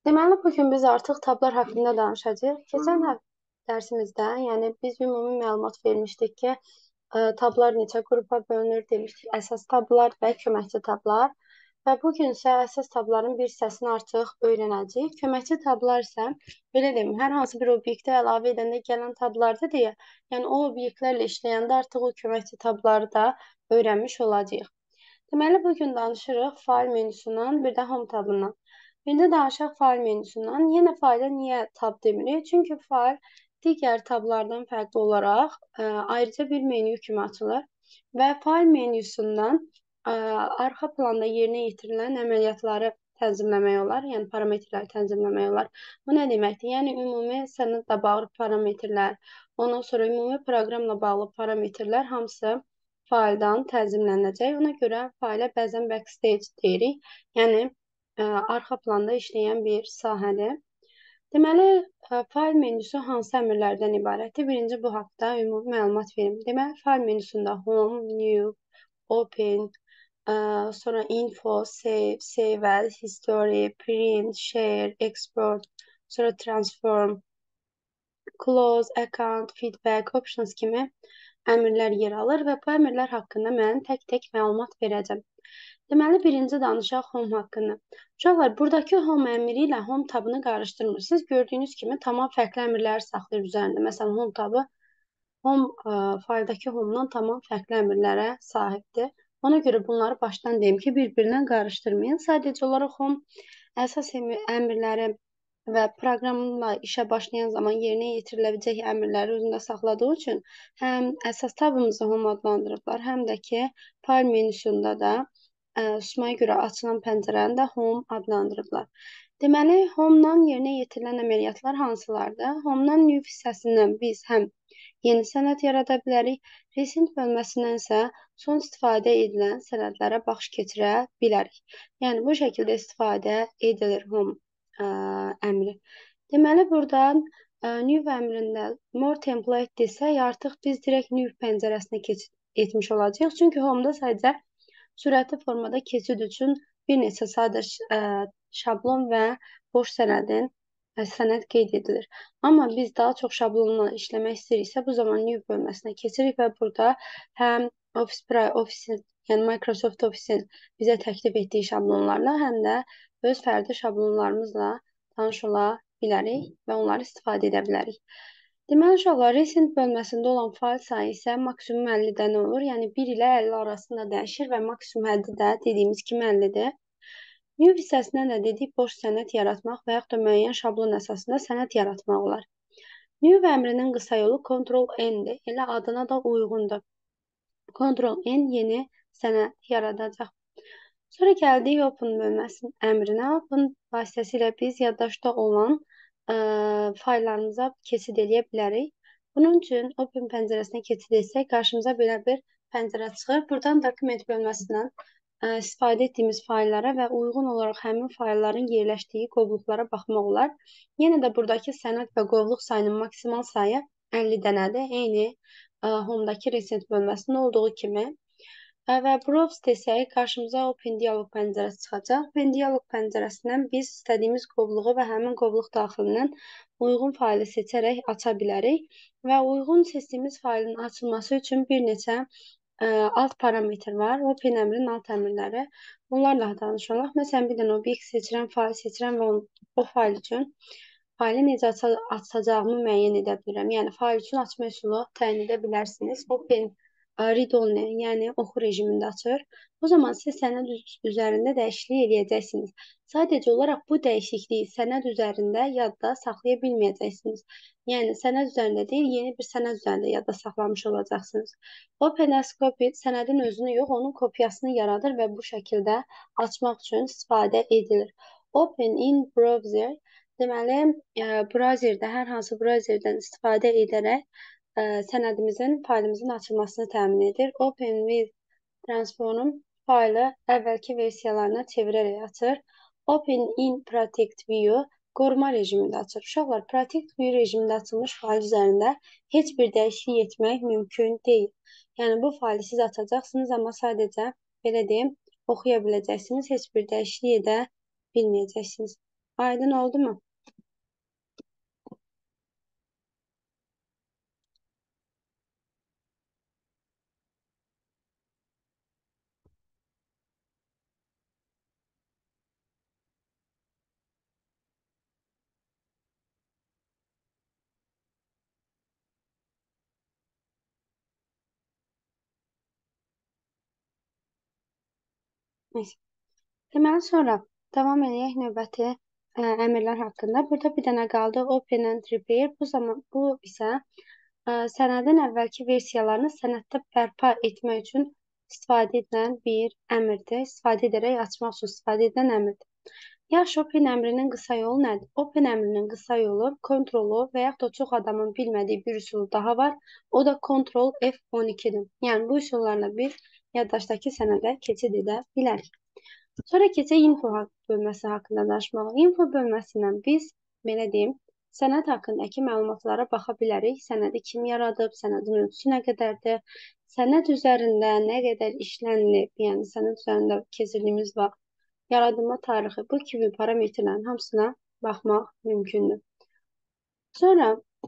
Deməli, bugün biz artıq tablar haqqında danışacağıq. Keçən dərsimizdə, yəni biz ümumi məlumat vermişdik ki, tablar neçə qrupa bölünür demişdik. Əsas tablar və köməkçi tablar. Və bugün isə əsas tabların bir hissəsini artıq öyrənəcəyik. Köməkçi tablar isə, belə deyim, hər hansı bir obyektə əlavə edəndə gələn tablardır deyə, yəni o obyektlərlə işləyəndə artıq o köməkçi tabları da öyrənmiş olacağıq. Deməli, bugün danışırıq fayl menüsündən, bir də home tabından. İndi danışaq fayl menüsündən. Yenə fayla niyə tab demirik? Çünki fayl digər tablardan fərqli olaraq ayrıca bir menü kimi açılır və fayl menüsündən arxa planda yerinə yetirilən əməliyyatları tənzimləmək olar, yəni parametrləri tənzimləmək olar. Bu nə deməkdir? Yəni ümumi sənədlə bağlı parametrlər, ondan sonra ümumi proqramla bağlı parametrlər hamısı fayldan tənzimlənəcək. Ona görə fayla bəzən backstage deyirik. Yəni arxa planda işləyən bir sahədir. Deməli, fayl menüsü hansı əmrlərdən ibarətdir? Birinci bu haqda ümumi məlumat verim. Deməli, fayl menüsündə home, new, open, sonra info, save, save as, history, print, share, export, sonra transform, close, account, feedback, options kimi əmrlər yer alır və bu əmrlər haqqında mən tək-tək məlumat verəcəm. Deməli, birinci danışaq home haqqında. Uşaqlar, buradakı home əmri ilə home tabını qarışdırmırsınız. Gördüyünüz kimi tamam fərqli əmrləri saxlayır üzərində. Məsələn, home tabı home fayldakı home-dan tamam fərqli əmrlərə sahibdir. Ona görə bunları başdan deyim ki, bir-birindən qarışdırmayın. Sadəcə olaraq home əsas əmrləri və proqramla işə başlayan zaman yerinə yetirilə biləcək əmrləri özündə saxladığı üçün həm əsas tabımızı home adlandırıblar, həm də ki, fayl menüsündə də susmaya görə açılan pəncərəni də home adlandırıblar. Deməli, home-dan yerinə yetirilən əməliyyatlar hansılardır? Home-dan new hissəsindən biz həm yeni sənəd yarada bilərik, recent bölməsindən isə son istifadə edilən sənədlərə baxış keçirə bilərik. Yəni, bu şəkildə istifadə edilir home əmri. Deməli, buradan new əmrində more template desək, artıq biz direkt new pəncərəsinə keçid etmiş olacağıq. Çünki home-da sadəcə sürətli formada keçid üçün bir neçə sadə şablon və boş sənəd qeyd edilir. Amma biz daha çox şablonla işləmək istəyiriksə, bu zaman new bölməsinə keçirik və burada həm Office, yəni Microsoft Office-in bizə təklif etdiyi şablonlarla, həm də öz fərdi şablonlarımızla tanış ola bilərik və onları istifadə edə bilərik. Deməli, uşaqlar, recent bölməsində olan fayl sayı isə maksimum 50 dənə olur. Yəni, 1 ilə 50 arasında dəyişir və maksimum həddi də dediyimiz kimi 50-dir. New hissəsində də dedik, boş sənəd yaratmaq və yaxud da müəyyən şablon əsasında sənəd yaratmaq olar. New əmrinin qısa yolu Ctrl-N-dir. Elə adına da uyğundur. Ctrl-N yeni sənəd yaradacaq. Sonra gəldik Open bölməsinin əmrinə. Open vasitəsilə biz yaddaşda olan fayllarımıza keçid edə bilərik. Bunun üçün Open pəncərəsinə keçid etsək, qarşımıza belə bir pəncərə çıxır. Buradan dokument bölməsindən istifadə etdiyimiz fayllara və uyğun olaraq həmin faylların yerləşdiyi qovluqlara baxmaq olar. Yenə də buradakı sənəd və qovluq sayının maksimal sayı 50 dənədir. Eyni Home-dakı Recent bölməsində olduğu kimi. Və Browse desək, qarşımıza Open Dialog pəncərəsi çıxacaq. Open Dialog pəncərəsindən biz istədiyimiz qovluğu və həmin qovluq daxilindən uyğun faylı seçərək aça bilərik və uyğun seçdiyimiz faylın açılması üçün bir neçə alt parametr var. Open əmrin alt əmrləri. Bunlarla danışalım. Məsələn, bir dənə obyekt seçirəm, fayl seçirəm və o fayl üçün faylı necə açacağımı müəyyən edə bilirəm. Yəni, fayl üçün açma üsulu təyin edə bilərsiniz. Open read-only, yəni oxu rejimində açır. O zaman siz sənəd üzərində dəyişiklik edəcəksiniz. Sadəcə olaraq bu dəyişikliyi sənəd üzərində yadda saxlaya bilməyəcəksiniz. Yəni, sənəd üzərində deyil, yeni bir sənəd üzərində yadda saxlamış olacaqsınız. Open as copy sənədin özünü yox, onun kopyasını yaradır və bu şəkildə açmaq üçün istifadə edilir. Open in browser, deməli, browserdə, hər hansı browserdən istifadə edərək sənədimizin, faylımızın açılmasını təmin edir. Open with Transform faylı əvvəlki versiyalarına çevirərək açır. Open in Protect View qoruma rejimində açır. Uşaqlar, Protect View rejimində açılmış fayl üzərində heç bir dəyişiklik etmək mümkün deyil. Yəni, bu faylı siz açacaqsınız, amma sadəcə, belə deyim, oxuya biləcəksiniz, heç bir dəyişiklik edə bilməyəcəksiniz. Aydın oldu mu? Neyse. Deməli sonra davam edək növbəti əmrlər haqqında. Burada bir dənə qaldı open and repair. Bu isə sənədin əvvəlki versiyalarını sənəddə bərpa etmək üçün istifadə edilən bir əmrdir. İstifadə edərək açmaq üçün istifadə edilən əmrdir. Yaxşı, open əmrinin qısa yolu nədir? Open əmrinin qısa yolu kontrolu və yaxud da çox adamın bilmədiyi bir üsul daha var. O da Ctrl F12-dir. Yəni bu üsullarla biz yaddaşdakı sənədə keçid edə bilərik. Sonra keçək info bölməsi haqqında danışmağa. Info bölməsindən biz, belə deyim, sənəd haqqındakı məlumatlara baxa bilərik. Sənədi kim yaradıb, sənədin ölçüsü nə qədərdir, sənəd üzərində nə qədər işlənilib, yəni sənəd üzərində keçirdiyimiz vaxt, yaradılma tarixi, bu kimi parametrlərin hamısına baxmaq mümkündür. Sonra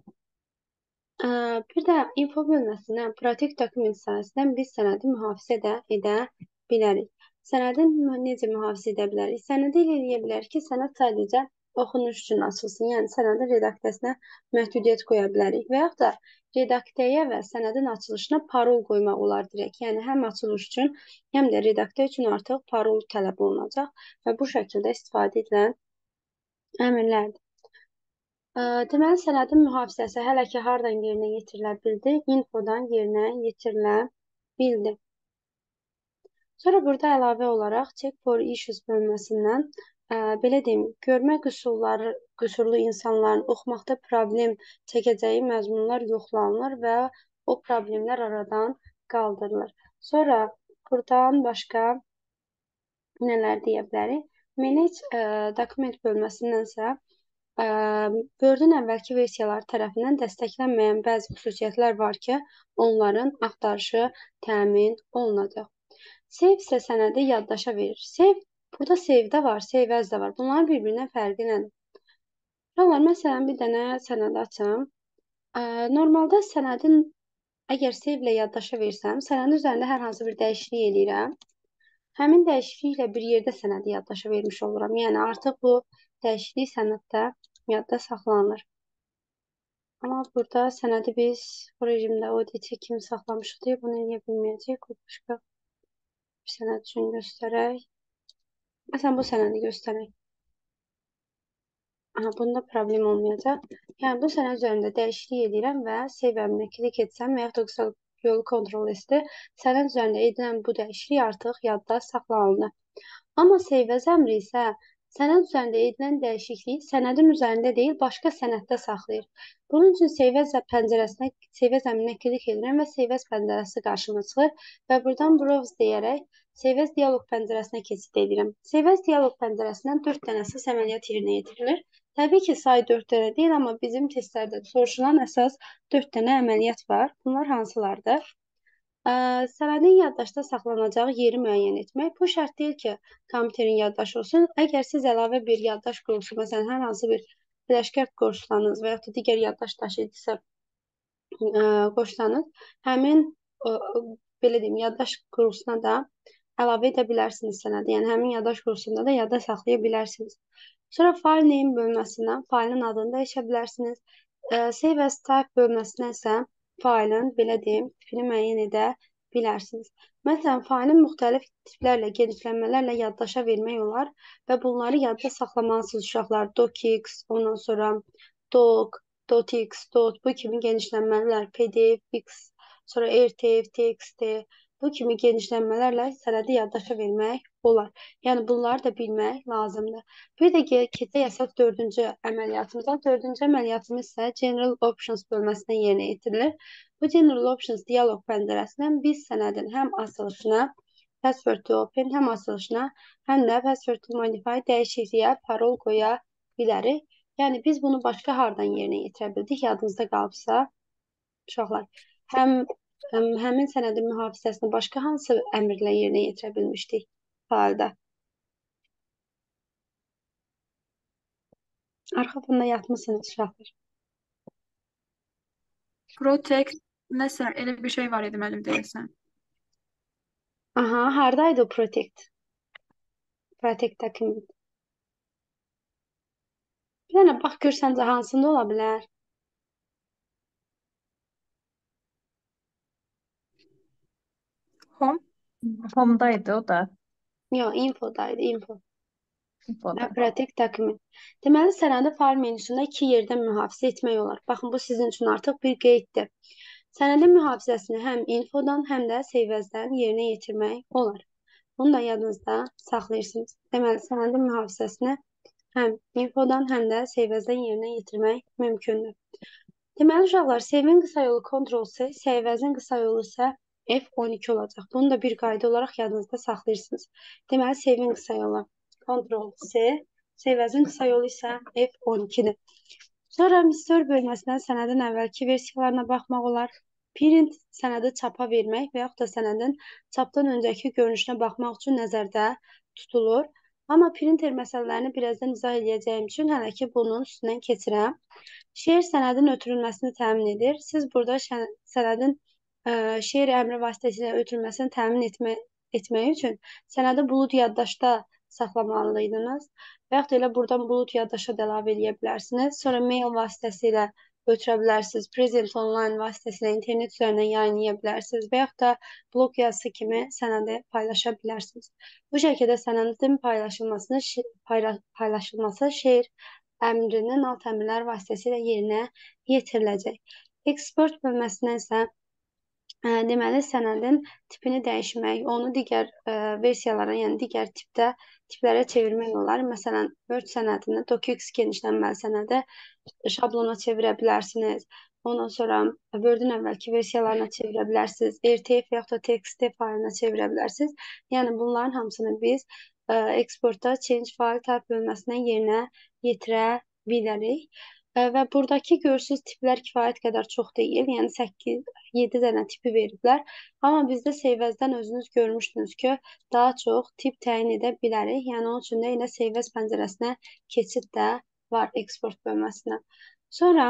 bir də info bölməsindən Protect Document sahəsindən biz sənədi mühafizə edə bilərik. Sənədi necə mühafizə edə bilərik? Sənədi ilə eləyə bilərik ki, sənəd sadəcə oxunuş üçün açılsın. Yəni sənədin redaksiyasına məhdudiyyət qoya bilərik. Və yaxud da redaktəyə və sənədin açılışına parol qoymaq olar direkt. Yəni həm açılış üçün, həm də redaktə üçün artıq parol tələb olunacaq və bu şəkildə istifadə edilən əmrlərdir. Deməli, sənədin mühafizəsi hələ ki hardan yerinə yetirilə bildi? Infodan yerinə yetirilə bildi. Sonra burada əlavə olaraq Check for Issues bölməsindən belə deyim, görmə qüsurlu insanların oxumaqda problem çəkəcəyi məzmunlar yoxlanılır və o problemlər aradan qaldırılır. Sonra buradan başqa nələr deyə bilərik? Manage Document bölməsindənsə Word-ün əvvəlki versiyaları tərəfindən dəstəklənməyən bəzi xüsusiyyətlər var ki, onların axtarışı təmin olunacaq. Save isə sənədi yaddaşa verir. Save, burada save-də var, save as da var. Bunların bir-birindən fərqi nədir? Uşaqlar, məsələn, bir dənə sənəd açım. Normalda sənədin, əgər save ilə yaddaşa versəm, sənədin üzərində hər hansı bir dəyişiklik eləyirəm. Həmin dəyişikliklə bir yerdə sənədi yaddaşa vermiş oluram. Yəni, artıq bu dəyişiklik sənəddə yadda saxlanılır. Amma burada sənədi biz bu rejimdə ODT kimi saxlamışıq deyə bunu eləyə bilməyəcək. Başqa bir sənəd üçün göstərək. Məsələn, bu sənədi göstərək. Bunda problem olmayacaq. Yəni, bu sənəd üzərində dəyişiklik edirəm və save əmrinə klik etsəm və yaxud da qısa yolu kontrol esti, sənəd üzərində edilən bu dəyişiklik artıq yadda saxlanıldı. Amma save as əmri isə sənəd üzərində edilən dəyişikliyi sənədin üzərində deyil, başqa sənəddə saxlayır. Bunun üçün save as əmrinə klik edirəm və save as pəncərəsi qarşıma çıxır və buradan browse deyərək save as dialoq pəncərəsinə keçid edirəm. Save as dialoq pəncərəsindən 4 dənə əsas əməliyyat yerinə yetirilir. Təbii ki, sayı 4 dənə deyil, amma bizim testlərdə soruşulan əsas 4 dənə əməliyyat var. Bunlar hansılardır? Sənədin yaddaşda saxlanacağı yeri müəyyən etmək. Bu şərt deyil ki, kompüterin yaddaşı olsun. Əgər siz əlavə bir yaddaş qurulusu, məsələn, hər hansı bir flash kart qoşsanız və yaxud da digər yaddaş daşıyıcısı qoşsanız, həmin belə deyim, yaddaş qurulusuna da əlavə edə bilərsiniz sənədi. Yəni, həmin yaddaş qurusunda da yadda saxlaya bilərsiniz. Sonra file name bölməsindən failin adını dəyişə bilərsiniz. Save as type bölməsindən isə failin, belə deyim, tipini müəyyən edə bilərsiniz. Məsələn, failin müxtəlif tiplərlə, genişlənmələrlə yaddaşa vermək olar və bunları yadda saxlamalısınız uşaqlar. Docx, ondan sonra doc, dotx, dot, bu kimi genişlənmələr, pdf, x, sonra rtf, txt, bu kimi genişlənmələrlə sənədi yaddaşa vermək olar. Yəni, bunları da bilmək lazımdır. Bir də keçək əsas 4-cü əməliyyatımıza. 4-cü əməliyyatımız isə General Options bölməsindən yerinə yetirilir. Bu General Options dialoq pəncərəsindən biz sənədin həm açılışına, password to open, həm açılışına, həm də password to modify dəyişikliyə parol qoya bilərik. Yəni, biz bunu başqa hardan yerinə yetirə bildik, yadınızda qalıbsa, uşaqlar, həmin sənədin mühafizəsini başqa hansı əmrlə yerinə yetirə bilmişdik faildə? Arxa fonda yatmısınız uşaqlar. Protect nəsə elə bir şey var idi müəllim deyəsən. Aha, hardaydı o Protect? Protect document. Bir dənə bax gör səncə hansında ola bilər? Home? Home'daydı o da. Yox, infodaydı, info. Və Infoda. Protect document. Deməli, sənədi fayl menüsündə iki yerdə mühafizə etmək olar. Baxın, bu sizin üçün artıq bir qeyddir. Sənədin mühafizəsini həm infodan, həm də save as-dən yerinə yetirmək olar. Bunu da yadınızda saxlayırsınız. Deməli, sənədin mühafizəsini həm infodan, həm də save as-dən yerinə yetirmək mümkündür. Deməli, uşaqlar, save-in qısa yolu Ctrl-C, save as-in qısa yolu isə F12 olacaq. Bunu da bir qayda olaraq yadınızda saxlayırsınız. Deməli, save-in qısa yolu Ctrl-C, save as-in qısa yolu isə F12-dir. Sonra Missör bölməsindən sənədin əvvəlki versiyalarına baxmaq olar. Print sənədi çapa vermək və yaxud da sənədin çapdan öncəki görünüşünə baxmaq üçün nəzərdə tutulur. Amma printer məsələlərini birazdan izah edəcəyim üçün hələ ki bunun üstündən keçirəm. Şeir sənədin ötürülməsini təmin edir. Siz burada sənədin şeir əmri vasitəsilə ötürülməsini təmin etmək üçün sənədi bulut yaddaşda saxlamalıydınız. Və yaxud da elə buradan bulut yaddaşa da əlavə edə bilərsiniz. Sonra mail vasitəsilə ötürə bilərsiniz. Present online vasitəsilə internet üzərindən yayınlaya bilərsiniz. Və yaxud da blog yazısı kimi sənədi paylaşa bilərsiniz. Bu şəkildə sənədin paylaşılması şeir əmrinin alt əmrlər vasitəsilə yerinə yetiriləcək. Export bölməsindən isə deməli, sənədin tipini dəyişmək, onu digər versiyalara, yəni digər tiplərə çevirmək olar. Məsələn, Word sənədini docx genişlənməli sənədə şablona çevirə bilərsiniz. Ondan sonra Word-ün əvvəlki versiyalarına çevirə bilərsiniz. RTF və yaxud da TXT fayılına çevirə bilərsiniz. Yəni, bunların hamısını biz exportda change file type bölməsindən yerinə yetirə bilərik. Və buradakı görürsünüz tiplər kifayət qədər çox deyil. Yəni 8-7 dənə tipi veriblər. Amma bizdə save as-dən özünüz görmüşdünüz ki, daha çox tip təyin edə bilərik. Yəni onun üçün də elə save as pəncərəsinə keçid də var export bölməsinə. Sonra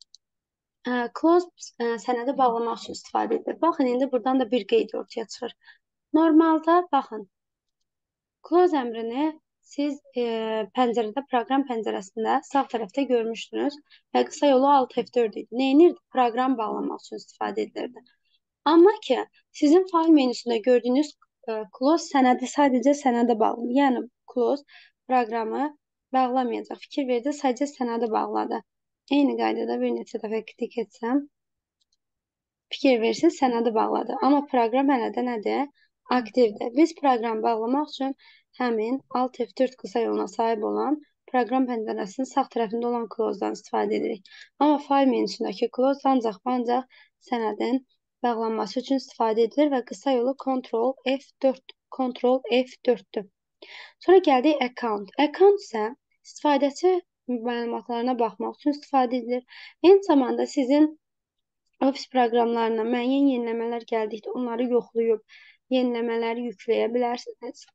close sənədi bağlamaq üçün istifadə edilir. Baxın, indi buradan da bir qeyd ortaya çıxır. Normalda baxın, close əmrini siz pəncərədə, proqram pəncərəsində sağ tərəfdə görmüşdünüz və qısa yolu Alt F4 idi. Neyinirdi? Proqram bağlamaq üçün istifadə edilirdi. Amma ki, sizin fayl menüsündə gördüyünüz close sənədi sadəcə sənədə bağlı. Yəni, close proqramı bağlamayacaq. Fikir verdi, sadəcə sənədi bağladı. Eyni qaydada bir neçə dəfə klik etsəm, fikir versiniz, sənədi bağladı. Amma proqram hələ də nədir? Aktivdir. Biz proqram bağlamaq üçün həmin Alt F4 qısa yoluna sahib olan proqram pəncərəsinin sağ tərəfində olan close-dan istifadə edirik. Amma fayl menüsündəki close ancaq sənədin bağlanması üçün istifadə edilir və qısa yolu Ctrl F4-dür. Sonra gəldik account. Account isə istifadəçi məlumatlarına baxmaq üçün istifadə edilir. Eyni zamanda sizin Office proqramlarına müəyyən yeniləmələr gəldikdə onları yoxlayıb yeniləmələri yükləyə bilərsiniz.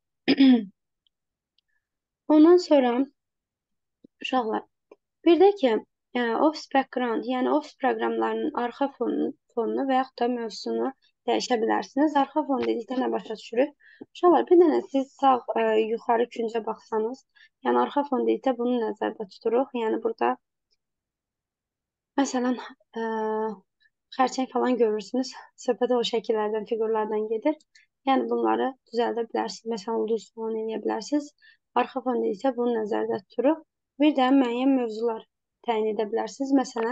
Ondan sonra uşaqlar, bir də ki, Office background, yəni Office proqramlarının arxa fonunu və yaxud da mövzusunu dəyişə bilərsiniz. Arxa fon dedikdə nə başa düşürük? Uşaqlar, bir dənə siz sağ yuxarı küncə baxsanız, yəni arxa fon dedikdə bunu nəzərdə tuturuq. Yəni burada məsələn xərçəng falan görürsünüz. Söhbət o şəkillərdən, fiqurlardan gedir. Yəni bunları düzəldə bilərsiniz. Məsələn, ulduz falan eləyə bilərsiniz. Arxa fon dedikdə bunu nəzərdə tuturuq. Bir də müəyyən mövzular təyin edə bilərsiniz. Məsələn,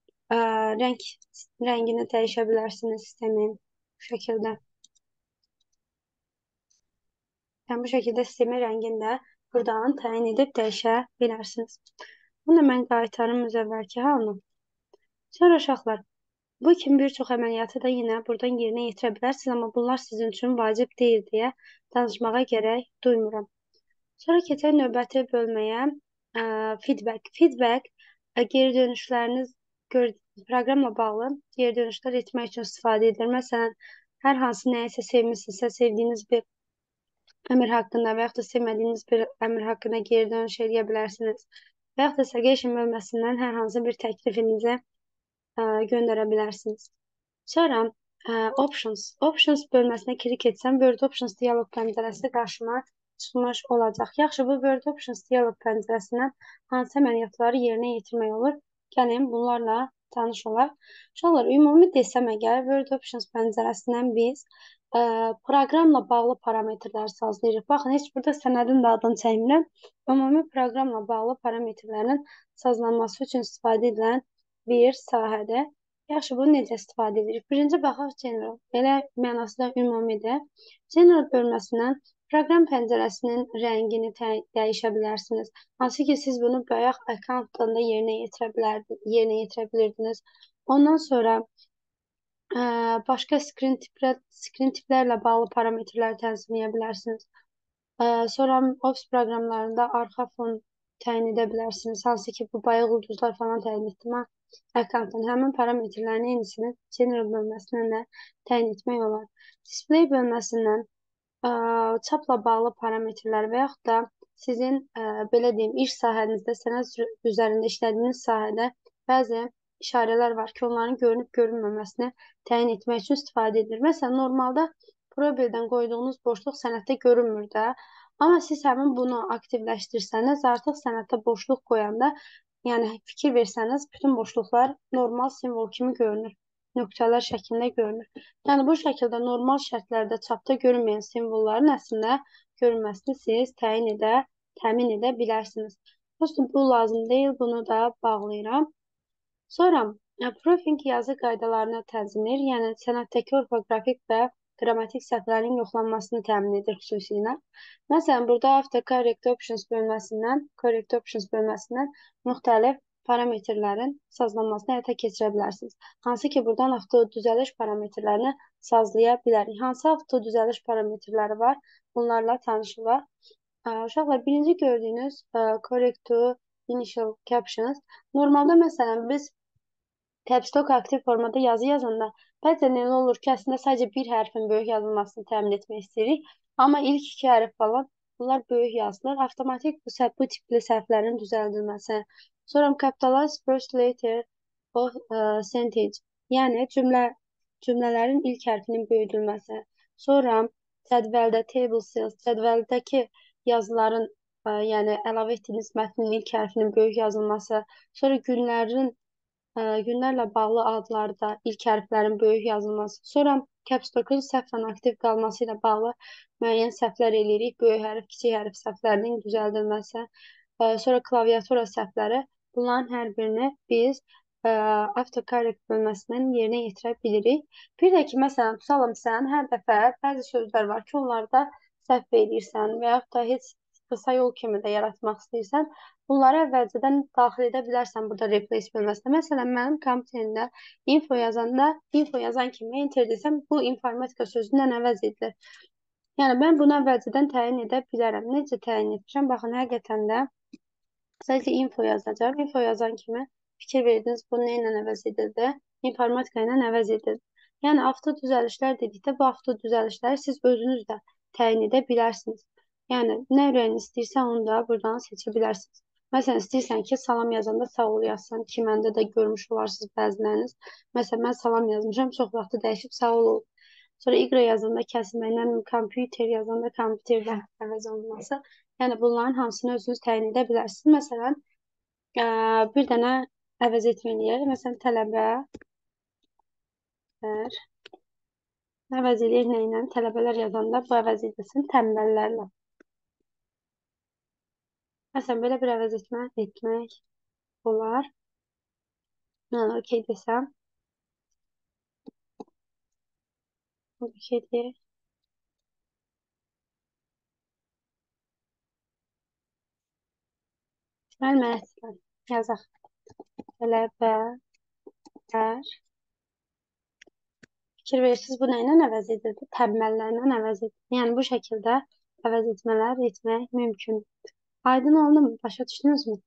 rəngini dəyişə bilərsiniz sistemin bu şəkildə. Yəni bu şəkildə sistemin rəngini də buradan təyin edib dəyişə bilərsiniz. Bunu mən qaytarım öz əvvəlki halını. Sonra uşaqlar, bu kimi bir çox əməliyyatı da yenə buradan yerinə yetirə bilərsiniz, amma bunlar sizin üçün vacib deyil deyə danışmağa gərək duymuram. Sonra keçək növbəti bölməyə feedback. Feedback geri dönüşləriniz proqramla bağlı geri dönüşlər etmək üçün istifadə edilir. Məsələn, hər hansı nəyisə sevmişsinizsə, sevdiyiniz bir əmr haqqında və yaxud da sevmədiyiniz bir əmr haqqında geri dönüş edə bilərsiniz. və yaxud da suggestion bölməsindən hər hansı bir təklifinizi göndərə bilərsiniz. Sonra Options bölməsinə klik etsəm, Word Options dialog pəncərəsi qarşıma çıxmış olacaq. Yaxşı, bu Word Options dialog pəncərəsindən hansı əməliyyatları yerinə yetirmək olur? Gəlin, bunlarla tanış olaq. Uşaqlar, ümumi desəm əgər, Word Options pəncərəsindən biz proqramla bağlı parametrləri sazlayırıq. Baxın, heç burada sənədin də adını çəkmirəm. Ümumi proqramla bağlı parametrlərin sazlanması üçün istifadə edilən bir sahədir. Yaxşı, bunu necə istifadə edirik? Birinci baxaq General. Belə mənası da ümumidir. General bölməsindən proqram pəncərəsinin rəngini dəyişə bilərsiniz. Hansı ki, siz bunu bayaq accountdan da yerinə yetirə bilirdiniz. Ondan sonra başqa screen tiplərlə bağlı parametrləri tənzimləyə bilərsiniz. Sonra Office proqramlarında arxa fon təyin edə bilərsiniz. Hansı ki, bu bayaq ulduzlar falan təyin etdim. Account'ın həmin parametrlərin eynisini General bölməsindən də təyin etmək olar. Display bölməsindən çapla bağlı parametrlər və yaxud da sizin belə deyim, iş sahənizdə, sənəd üzərində işlədiyiniz sahədə bəzi işarələr var ki, onların görünüb görünməməsini təyin etmək üçün istifadə edilir. Məsələn, normalda probeldən qoyduğunuz boşluq sənəddə görünmür də. Amma siz həmin bunu aktivləşdirsəniz, artıq sənəddə boşluq qoyanda yəni fikir versəniz, bütün boşluqlar normal simvol kimi görünür. Nöqtələr şəklində görünür. Yəni bu şəkildə normal şərtlərdə çapda görünməyən simvolların əslində görünməsini siz təmin edə bilərsiniz. Dostum, bu lazım deyil, bunu da bağlayıram. Sonra proofing yazı qaydalarını tənzimləyir, yəni sənəddəki orfoqrafik və qrammatik səhvlərin yoxlanmasını təmin edir xüsusilə. Məsələn, burada Correct Options bölməsindən müxtəlif parametrlərin sazlanmasını həyata keçirə bilərsiniz. Hansı ki, buradan avto düzəliş parametrlərini sazlaya bilərik. Hansı avto düzəliş parametrləri var? Bunlarla tanışırlar. Uşaqlar, birinci gördüyünüz Correct to Initial Captions. Normalda, məsələn, biz Caps Lock aktiv formada yazı yazanda bəzən elə olur ki, əslində sadəcə bir hərfin böyük yazılmasını təmin etmək istəyirik. Amma ilk iki hərf falan bunlar böyük yazılır. Avtomatik bu tipli səhvlərin düzəldilməsi. Sonra capitalize first letter of sentence. Yəni cümlələrin ilk hərfinin böyüdülməsi. Sonra cədvəldə table cells, cədvəldəki yazıların yəni əlavə etdiyiniz mətnin ilk hərfinin böyük yazılması. Sonra günlərlə bağlı adlarda ilk hərflərin böyük yazılması. Sonra Caps Lock'un səhvən aktiv qalması ilə bağlı müəyyən səhvlər eləyirik. Böyük hərf, kiçik hərf səhvlərinin düzəldilməsi. Sonra klaviatura səhvləri. Bunların hər birini biz AutoCorrect bölməsindən yerinə yetirə bilirik. Bir də ki, məsələn, tutalım sən hər dəfə bəzi sözlər var ki, onlarda səhv edirsən və yaxud da heç qısa yol kimi də yaratmaq istəyirsən. Bunları əvvəlcədən daxil edə bilərsən burada replace bölməsində. Məsələn, mənim kompüterimdə info yazan kimi enter desəm, bu informatika sözündən əvəz edilir. Yəni, mən bunu əvvəlcədən təyin edə bilərəm. Necə təyin etmişəm? Baxın, həqiqətən də sadəcə info yazacağım. Info yazan kimi fikir verdiniz, bu nə ilə əvəz edildi? İnformatika ilə əvəz edildi. Yəni, avto düzəlişlər dedikdə, bu avto düzəlişləri siz özünüz də təyin edə bilərsiniz. Yəni, nə ürəyiniz istəyirsə, onu da buradan seçə bilərsiniz. Məsələn, istəyirsən ki, salam yazanda sağ ol yazsan ki, məndə də görmüş olarsınız bəziləriniz. Məsələn, mən salam yazmışam, çox vaxtı dəyişib sağ ol olub. Sonra Y yazanda kəsilməklə, kompüter yazanda kompüterlə əvəz olunması. Yəni, bunların hamısını özünüz təyin edə bilərsiniz. Məsələn, bir dənə əvəz etməliyək. Məsələn, tələbələr əvəz edir nə ilə? Tələbələr yazanda bu əvəz edilsin tənbəllərlə. Məsələn, belə bir əvəz etmək olar. Mən okey desəm. Okey deyək. Mən mənə yazaq. Tələbələr. Fikir verirsiniz, bu nə ilə əvəz edildi? Tənbəllərlə əvəz edildi. Yəni, bu şəkildə əvəz etmələr etmək mümkün. Aydın oldu mu? Başa düşdünüz mü?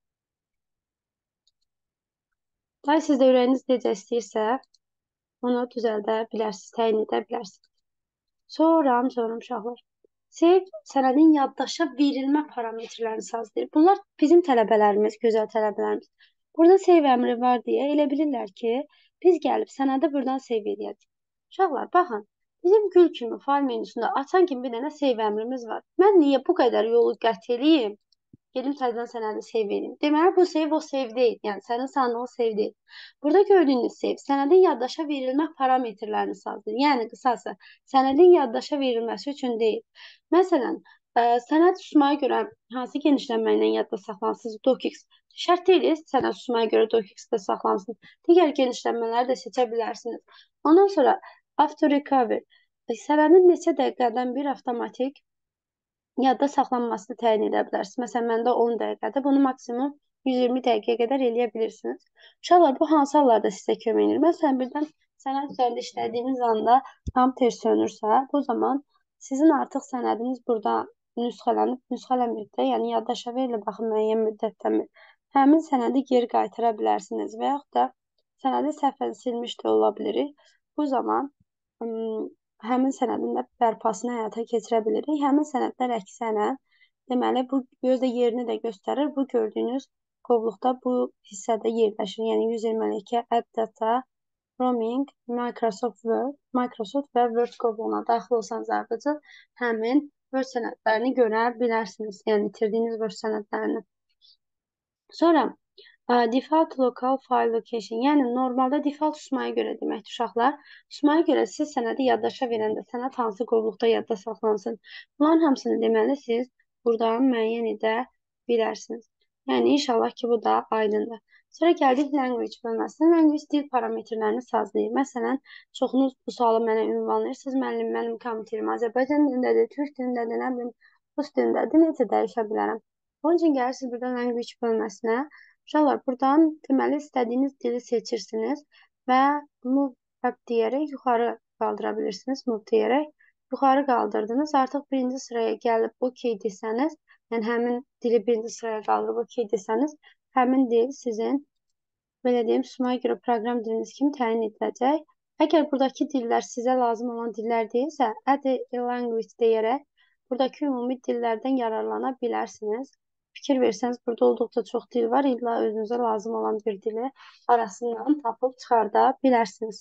Day siz də ürəyiniz necə istəyirsə, onu düzəldə bilərsiniz, təyin edə bilərsiniz. Sonra uşaqlar. Save sənədin yaddaşa verilmə parametrlərini sazlayır. Bunlar bizim tələbələrimiz, gözəl tələbələrimiz. Burada save əmri var deyə elə bilirlər ki, biz gəlib sənədi buradan save edəcəyik. Uşaqlar, baxın, bizim gül kimi fayl menüsündə açan kimi bir dənə save əmrimiz var. Mən niyə bu qədər yolu qət eləyim? Gedim təzədən sənədi save edeyim. Deməli, bu save o save deyil. Yəni, sənin sandığın save deyil. Burada gördüyünüz save, sənədin yaddaşa verilmə parametrlərini sağlayır. Yəni, qısası, sənədin yaddaşa verilməsi üçün deyil. Məsələn, sənəd susmaya görə hansı genişlənmə ilə yadda saxlansınız? docx. Şərt deyil, sənəd susmaya görə docx-də saxlansın. Digər genişlənmələri də seçə bilərsiniz. Ondan sonra, auto recover. Sənədin neçə dəqiqədən bir avtomatik yadda saxlanmasını təyin edə bilərsiniz. Məsələn, məndə 10 dəqiqədir. Bunu maksimum 120 dəqiqəyə qədər eləyə bilirsiniz. Uşaqlar, bu hansı hallarda sizə kömək edir? Məsələn, birdən sənəd üzərində işlədiyiniz anda kompüter sönürsə, bu zaman sizin artıq sənədiniz burada nüsxələnib də, yəni yaddaşa verilib baxın müəyyən müddətdən həmin sənədi geri qaytara bilərsiniz və yaxud da sənədi səhvən silmiş də ola bilirik. Bu zaman həmin sənədin də bərpasını həyata keçirə bilirik. Həmin sənədlər əksənən, deməli, bu gözdə yerini də göstərir. Bu gördüyünüz qovluqda bu hissədə yerləşir. Yəni 122 Add Data, Roaming, Microsoft Word, Microsoft və Word qovluğuna daxil olsanız ardıcıl həmin Word sənədlərini görə bilərsiniz. Yəni itirdiyiniz Word sənədlərini. Sonra default local file location, yəni normalda default susmaya görə deməkdir uşaqlar. Susmaya görə siz sənədi yaddaşa verəndə sənəd hansı qovluqda yadda saxlansın. Bunların hamısını deməli siz buradan müəyyən edə bilərsiniz. Yəni inşallah ki, bu da aydındır. Sonra gəldik language bölməsinə. Language dil parametrlərini sazlayır. Məsələn, çoxunuz bu sualı mənə ünvanlayırsınız. Müəllim, mənim kompüterim Azərbaycan dilindədir, Türk dilindədir, nə bilim, rus dilindədir. Necə dəyişə bilərəm? Onun üçün gəlirsiniz burada language bölməsinə. Uşaqlar, buradan deməli istədiyiniz dili seçirsiniz və move up deyərək yuxarı qaldıra bilirsiniz. Move deyərək yuxarı qaldırdınız. Artıq birinci sıraya gəlib OK desəniz, yəni həmin dili birinci sıraya qaldırıb OK desəniz, həmin dil sizin, belə deyim, susmaya görə proqram diliniz kimi təyin ediləcək. Əgər buradakı dillər sizə lazım olan dillər deyilsə, add a language deyərək buradakı ümumi dillərdən yararlana bilərsiniz. Fikir versəniz, burada olduqca çox dil var. İlla özünüzə lazım olan bir dili arasından tapıb çıxarda bilərsiniz.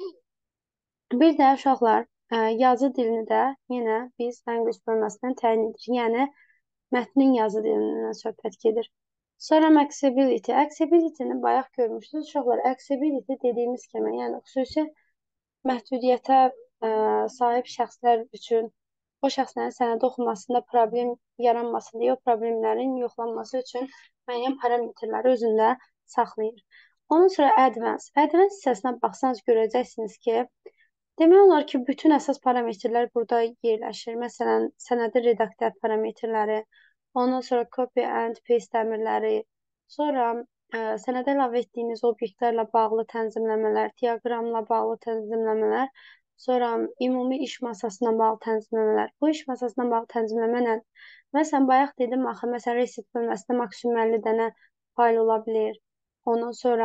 Bir də uşaqlar, yazı dilini də yenə biz language bölməsindən təyin edirik. Yəni, mətnin yazı dilindən söhbət gedir. Sonra accessibility. Accessibility-ni bayaq görmüşdünüz. Uşaqlar, accessibility dediyimiz kimi, yəni xüsusi məhdudiyyətə sahib şəxslər üçün o şəxslərin sənədi oxunmasında problem yaranmasın deyə o problemlərin yoxlanması üçün müəyyən parametrləri özündə saxlayır. Ondan sonra Advanced. Advanced hissəsinə baxsanız görəcəksiniz ki, demək olar ki, bütün əsas parametrlər burada yerləşir. Məsələn, sənədi redaktör parametrləri, ondan sonra copy and paste əmrləri, sonra sənədə əlavə etdiyiniz obyektlərlə bağlı tənzimləmələr, diaqramla bağlı tənzimləmələr, sonra ümumi iş masasına bağlı tənzimləmələr. Bu iş masasına bağlı tənzimləmə nədir? Məsələn, bayaq dedim axı, məsələn, reset bölməsində maksimum 50 dənə fayl ola bilir. Ondan sonra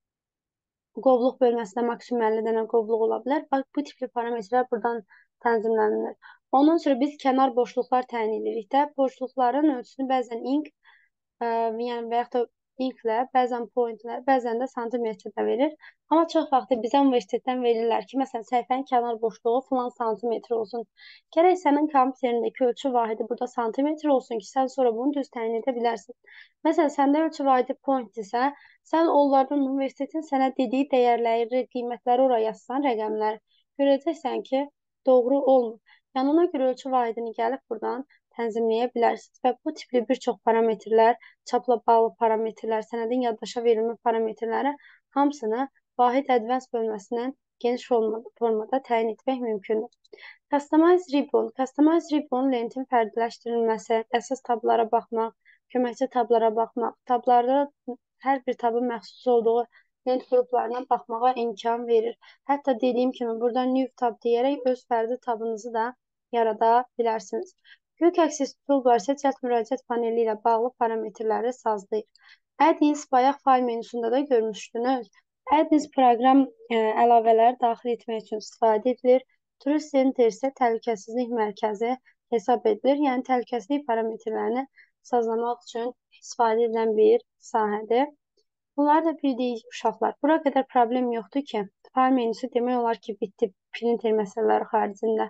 qovluq bölməsində maksimum 50 dənə qovluq ola bilər. Bax, bu tipli parametrlər buradan tənzimlənir. Ondan sonra biz kənar boşluqlar təyin edirik də. Boşluqların ölçüsünü bəzən ink, yəni və yaxud da inklə, bəzən pointlə, bəzən də santimetrdə verir. Amma çox vaxtı bizə universitetdən verirlər ki, məsələn, səhifənin kənar boşluğu filan santimetr olsun. Gərək sənin kompüterindəki ölçü vahidi burada santimetr olsun ki, sən sonra bunu düz təyin edə bilərsin. Məsələn, səndə ölçü vahidi point isə, sən onlardan universitetin sənə dediyi dəyərləri, qiymətləri oraya yazsan, rəqəmlər, görəcəksən ki, doğru olmur. Yəni, ona görə ölçü vahidini gəlib buradan tənzimləyə bilərsiniz və bu tipli bir çox parametrlər, çapla bağlı parametrlər, sənədin yaddaşa verilmə parametrləri hamısını vahid advanced bölməsindən geniş formada təyin etmək mümkündür. Customize ribbon. Customize ribbon lentin fərdiləşdirilməsi, əsas tablara baxmaq, köməkçi tablara baxmaq, tablarda hər bir tabın məxsus olduğu lent qruplarına baxmağa imkan verir. Hətta dediyim kimi burada new tab deyərək öz fərdi tabınızı da yarada bilərsiniz. Quick Access Toolbar isə cəld müraciət paneli ilə bağlı parametrləri sazlayır. Add-ins bayaq fayl menüsündə də görmüşdünüz. Add-ins proqram əlavələri daxil etmək üçün istifadə edilir. Truth Center isə təhlükəsizlik mərkəzi, hesab edilir. Yəni təhlükəsizlik parametrlərini sazlamaq üçün istifadə edilən bir sahədir. Bunları da bildik uşaqlar. Bura qədər problem yoxdur ki, fayl menüsü demək olar ki, bitdi printer məsələləri xaricində.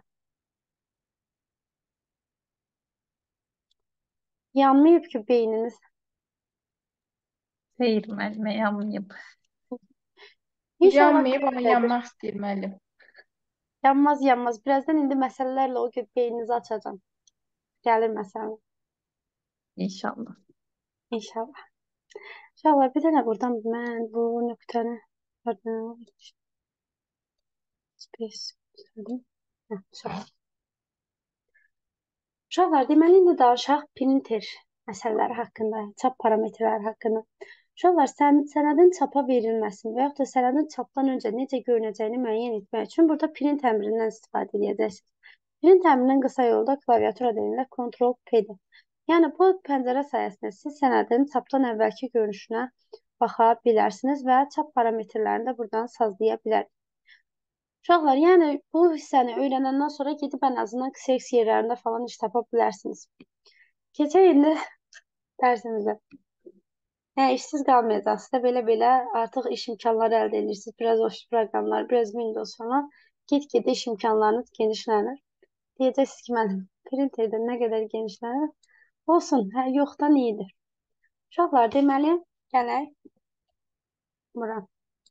Yanmayıb ki beyniniz. Xeyr, müəllimə yanmayıb. İnşallah Yanmayıb, amma belədir. yanmaq istəyir müəllim. Yanmaz yanmaz. Birazdan indi məsələlərlə o gün beyninizi açacağım. Gəlir məsələ. İnşallah. İnşallah. İnşallah bir dənə buradan mən bu nöqtəni oradan space tutalım. Uşaqlar. Uşaqlar, deməli indi danışaq printer məsələləri haqqında, çap parametrləri haqqında. Uşaqlar, sənədin çapa verilməsini və yaxud da sənədin çapdan öncə necə görünəcəyini müəyyən etmək üçün burada print əmrindən istifadə edəcəksiniz. Print əmrinin qısa yolu da klaviatura dilində Ctrl-P-dir. Yəni bu pəncərə sayəsində siz sənədin çapdan əvvəlki görünüşünə baxa bilərsiniz və çap parametrlərini də buradan sazlaya bilərsiniz. Uşaqlar, yəni bu hissəni öyrənəndən sonra gedib ən azından Xerox yerlərində falan iş tapa bilərsiniz. Keçək indi dərsimizə. İşsiz qalmayacaqsınız da belə-belə artıq iş imkanları əldə edirsiniz. Biraz Office proqramlar, biraz Windows falan. Get-gedə iş imkanlarınız genişlənir. Deyəcəksiniz ki, mənim printerdə nə qədər genişlənir? Olsun, yoxdan iyidir. Uşaqlar, deməli, gələk bura.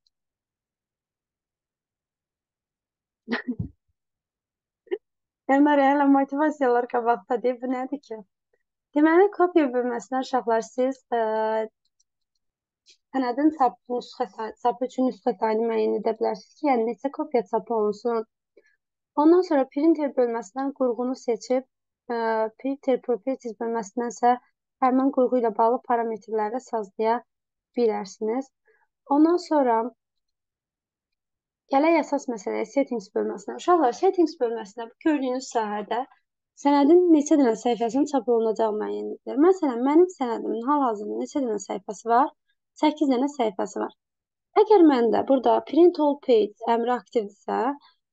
Elmar, hələ motivasiyalar qabaqdadır. Bu nədir ki? Deməli, kopya bölməsində uşaqlar siz sənədin çapı üçün nüsxə sayını müəyyən edə bilərsiniz ki, yəni neçə kopya çapı olunsun. Ondan sonra printer bölməsindən qurğunu seçib, printer properties bölməsindən isə həmin qurğu ilə bağlı parametrləri sazlaya bilərsiniz. Ondan sonra gələk əsas məsələyə settings bölməsinə. Uşaqlar, settings bölməsinə bu gördüyünüz sahədə sənədin neçə dənə səhifəsinin çap olunacağı müəyyən edilir. Məsələn, mənim sənədimin hal-hazırda neçə dənə səhifəsi var? 8 dənə səhifəsi var. Əgər məndə burada print all page əmri aktivdirsə,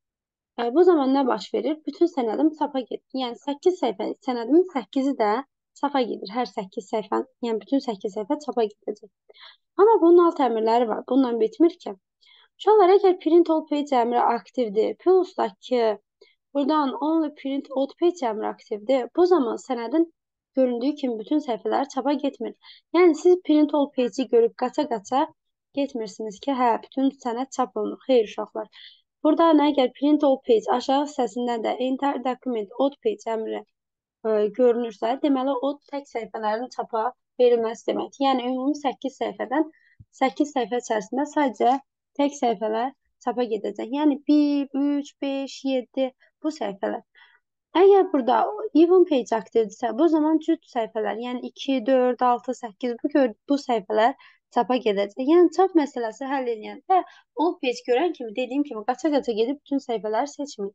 bu zaman nə baş verir? Bütün sənədim çapa gedir. Yəni 8 səhifə sənədimin 8-i də çapa gedir. Hər 8 səhifə, yəni bütün 8 səhifə çapa gedəcək. Amma bunun alt əmrləri var. Bununla bitmir ki. Uşaqlar, əgər print all page əmri aktivdir, plusdakı buradan only print out page əmri aktivdir, bu zaman sənədin göründüyü kimi bütün səhifələr çapa getmir. Yəni siz print all page-i görüb qaça-qaça getmirsiniz ki, hə, bütün sənəd çap olunur. Xeyr, uşaqlar. Burada əgər print all page aşağı hissəsində də enter document out page əmri görünürsə, deməli o tək səhifələrin çapa verilməsi deməkdir. Yəni ümumi 8 səhifədən 8 səhifə içərisində sadəcə tək səhifələr çapa gedəcək. Yəni 1, 3, 5, 7 bu səhifələr. Əgər burada even page aktivdirsə, bu zaman cüt səhifələr, yəni 2, 4, 6, 8 bu səhifələr çapa gedəcək. Yəni çap məsələsi həll edəndə all page görən kimi dediyim kimi qaça-qaça gedib bütün səhifələri seçməyin.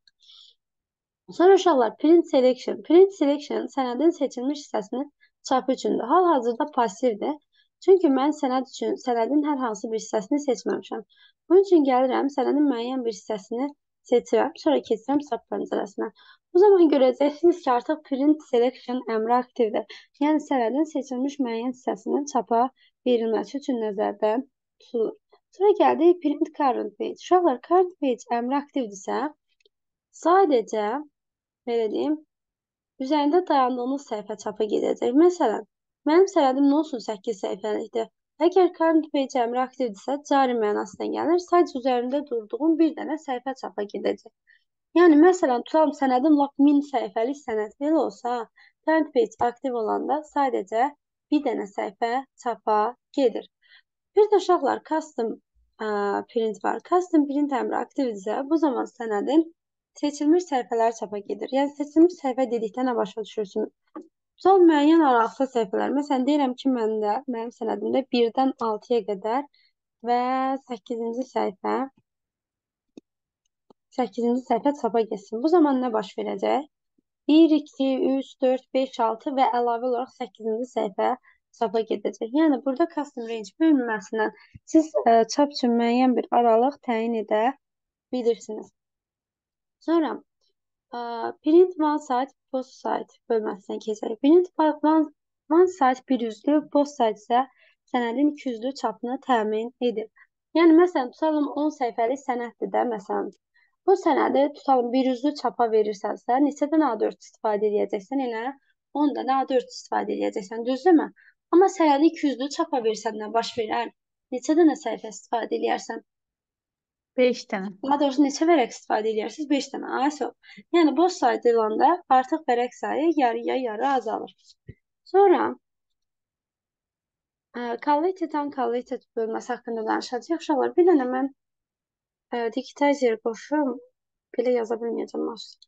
Sonra uşaqlar print selection. Print selection sənədin seçilmiş hissəsini çap üçündür. Hal-hazırda passivdir. Çünki mən sənəd üçün sənədin hər hansı bir hissəsini seçməmişəm. Bunun üçün gəlirəm, sənədin müəyyən bir hissəsini seçirəm, sonra keçirəm çap pəncərəsinə. Bu zaman görəcəksiniz ki, artıq print selection əmri aktivdir. Yəni sənədin seçilmiş müəyyən hissəsinin çapa verilməsi üçün nəzərdə tutulur. Sonra gəldik print current page. Uşaqlar, current page əmri aktivdirsə, sadəcə belə deyim, üzərində dayandığımız səhifə çapa gedəcək. Məsələn, mənim sənədim nə olsun 8 səhifəlikdir. Əgər current page əmri aktivdirsə, cari mənasına gəlir. Sadəcə üzərində durduğum bir dənə səhifə çapa gedəcək. Yəni, məsələn, tutalım sənədim lap 1000 səhifəlik sənəd belə olsa, current page aktiv olanda sadəcə bir dənə səhifə çapa gedir. Bir də uşaqlar, custom print var. Custom print əmri aktivdirsə, bu zaman sənədin seçilmiş səhifələr çapa gedir. Yəni, seçilmiş səhifə dedikdə nə başa düşürsünüz? Son müəyyən aralıqda səhifələr. Məsələn, deyirəm ki, mənim sənədimdə 1-dən 6-ya qədər və 8-ci səhifə çapa getsin. Bu zaman nə baş verəcək? 1, 2, 3, 4, 5, 6 və əlavə olaraq 8-ci səhifə çapa gedəcək. Yəni, burada custom range bölünməsindən siz çap üçün müəyyən bir aralıq təyin edə bilirsiniz. Sonra Print one side, both side bölməsindən keçərik. Print one side bir yüzlü, both side isə sənədin iki yüzlü çapını təmin edir. Yəni, məsələn, tutalım 10 səhifəlik sənəddir də, məsələn. Bu sənədi tutalım bir yüzlü çapa verirsənsə, neçə dənə A4 istifadə edəcəksən, elə 10 dənə A4 istifadə edəcəksən, düzdürmü? Amma sənədi 200-lü çapa versən nə baş verər? Neçə dənə səhifə istifadə edərsən? 5 tane. Daha doğrusu neçə vərəq istifadə edirsiniz? 5 dənə. Ayso. Yəni boş sayılanda artıq vərəq sayı yarıya yarı azalır. Sonra collated uncollated bölməsi haqqında danışacağıq. Uşaqlar, bir dənə mən digitizer qoşum. Belə yaza bilməyəcəm aslında.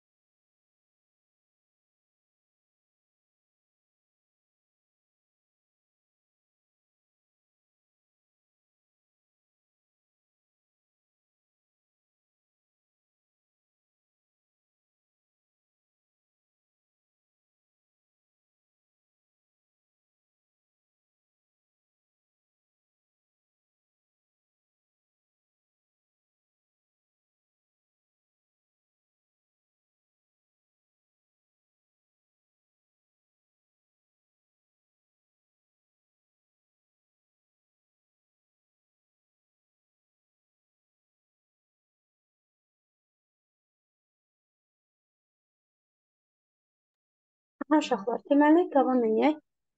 Uşaqlar, deməli davam edək.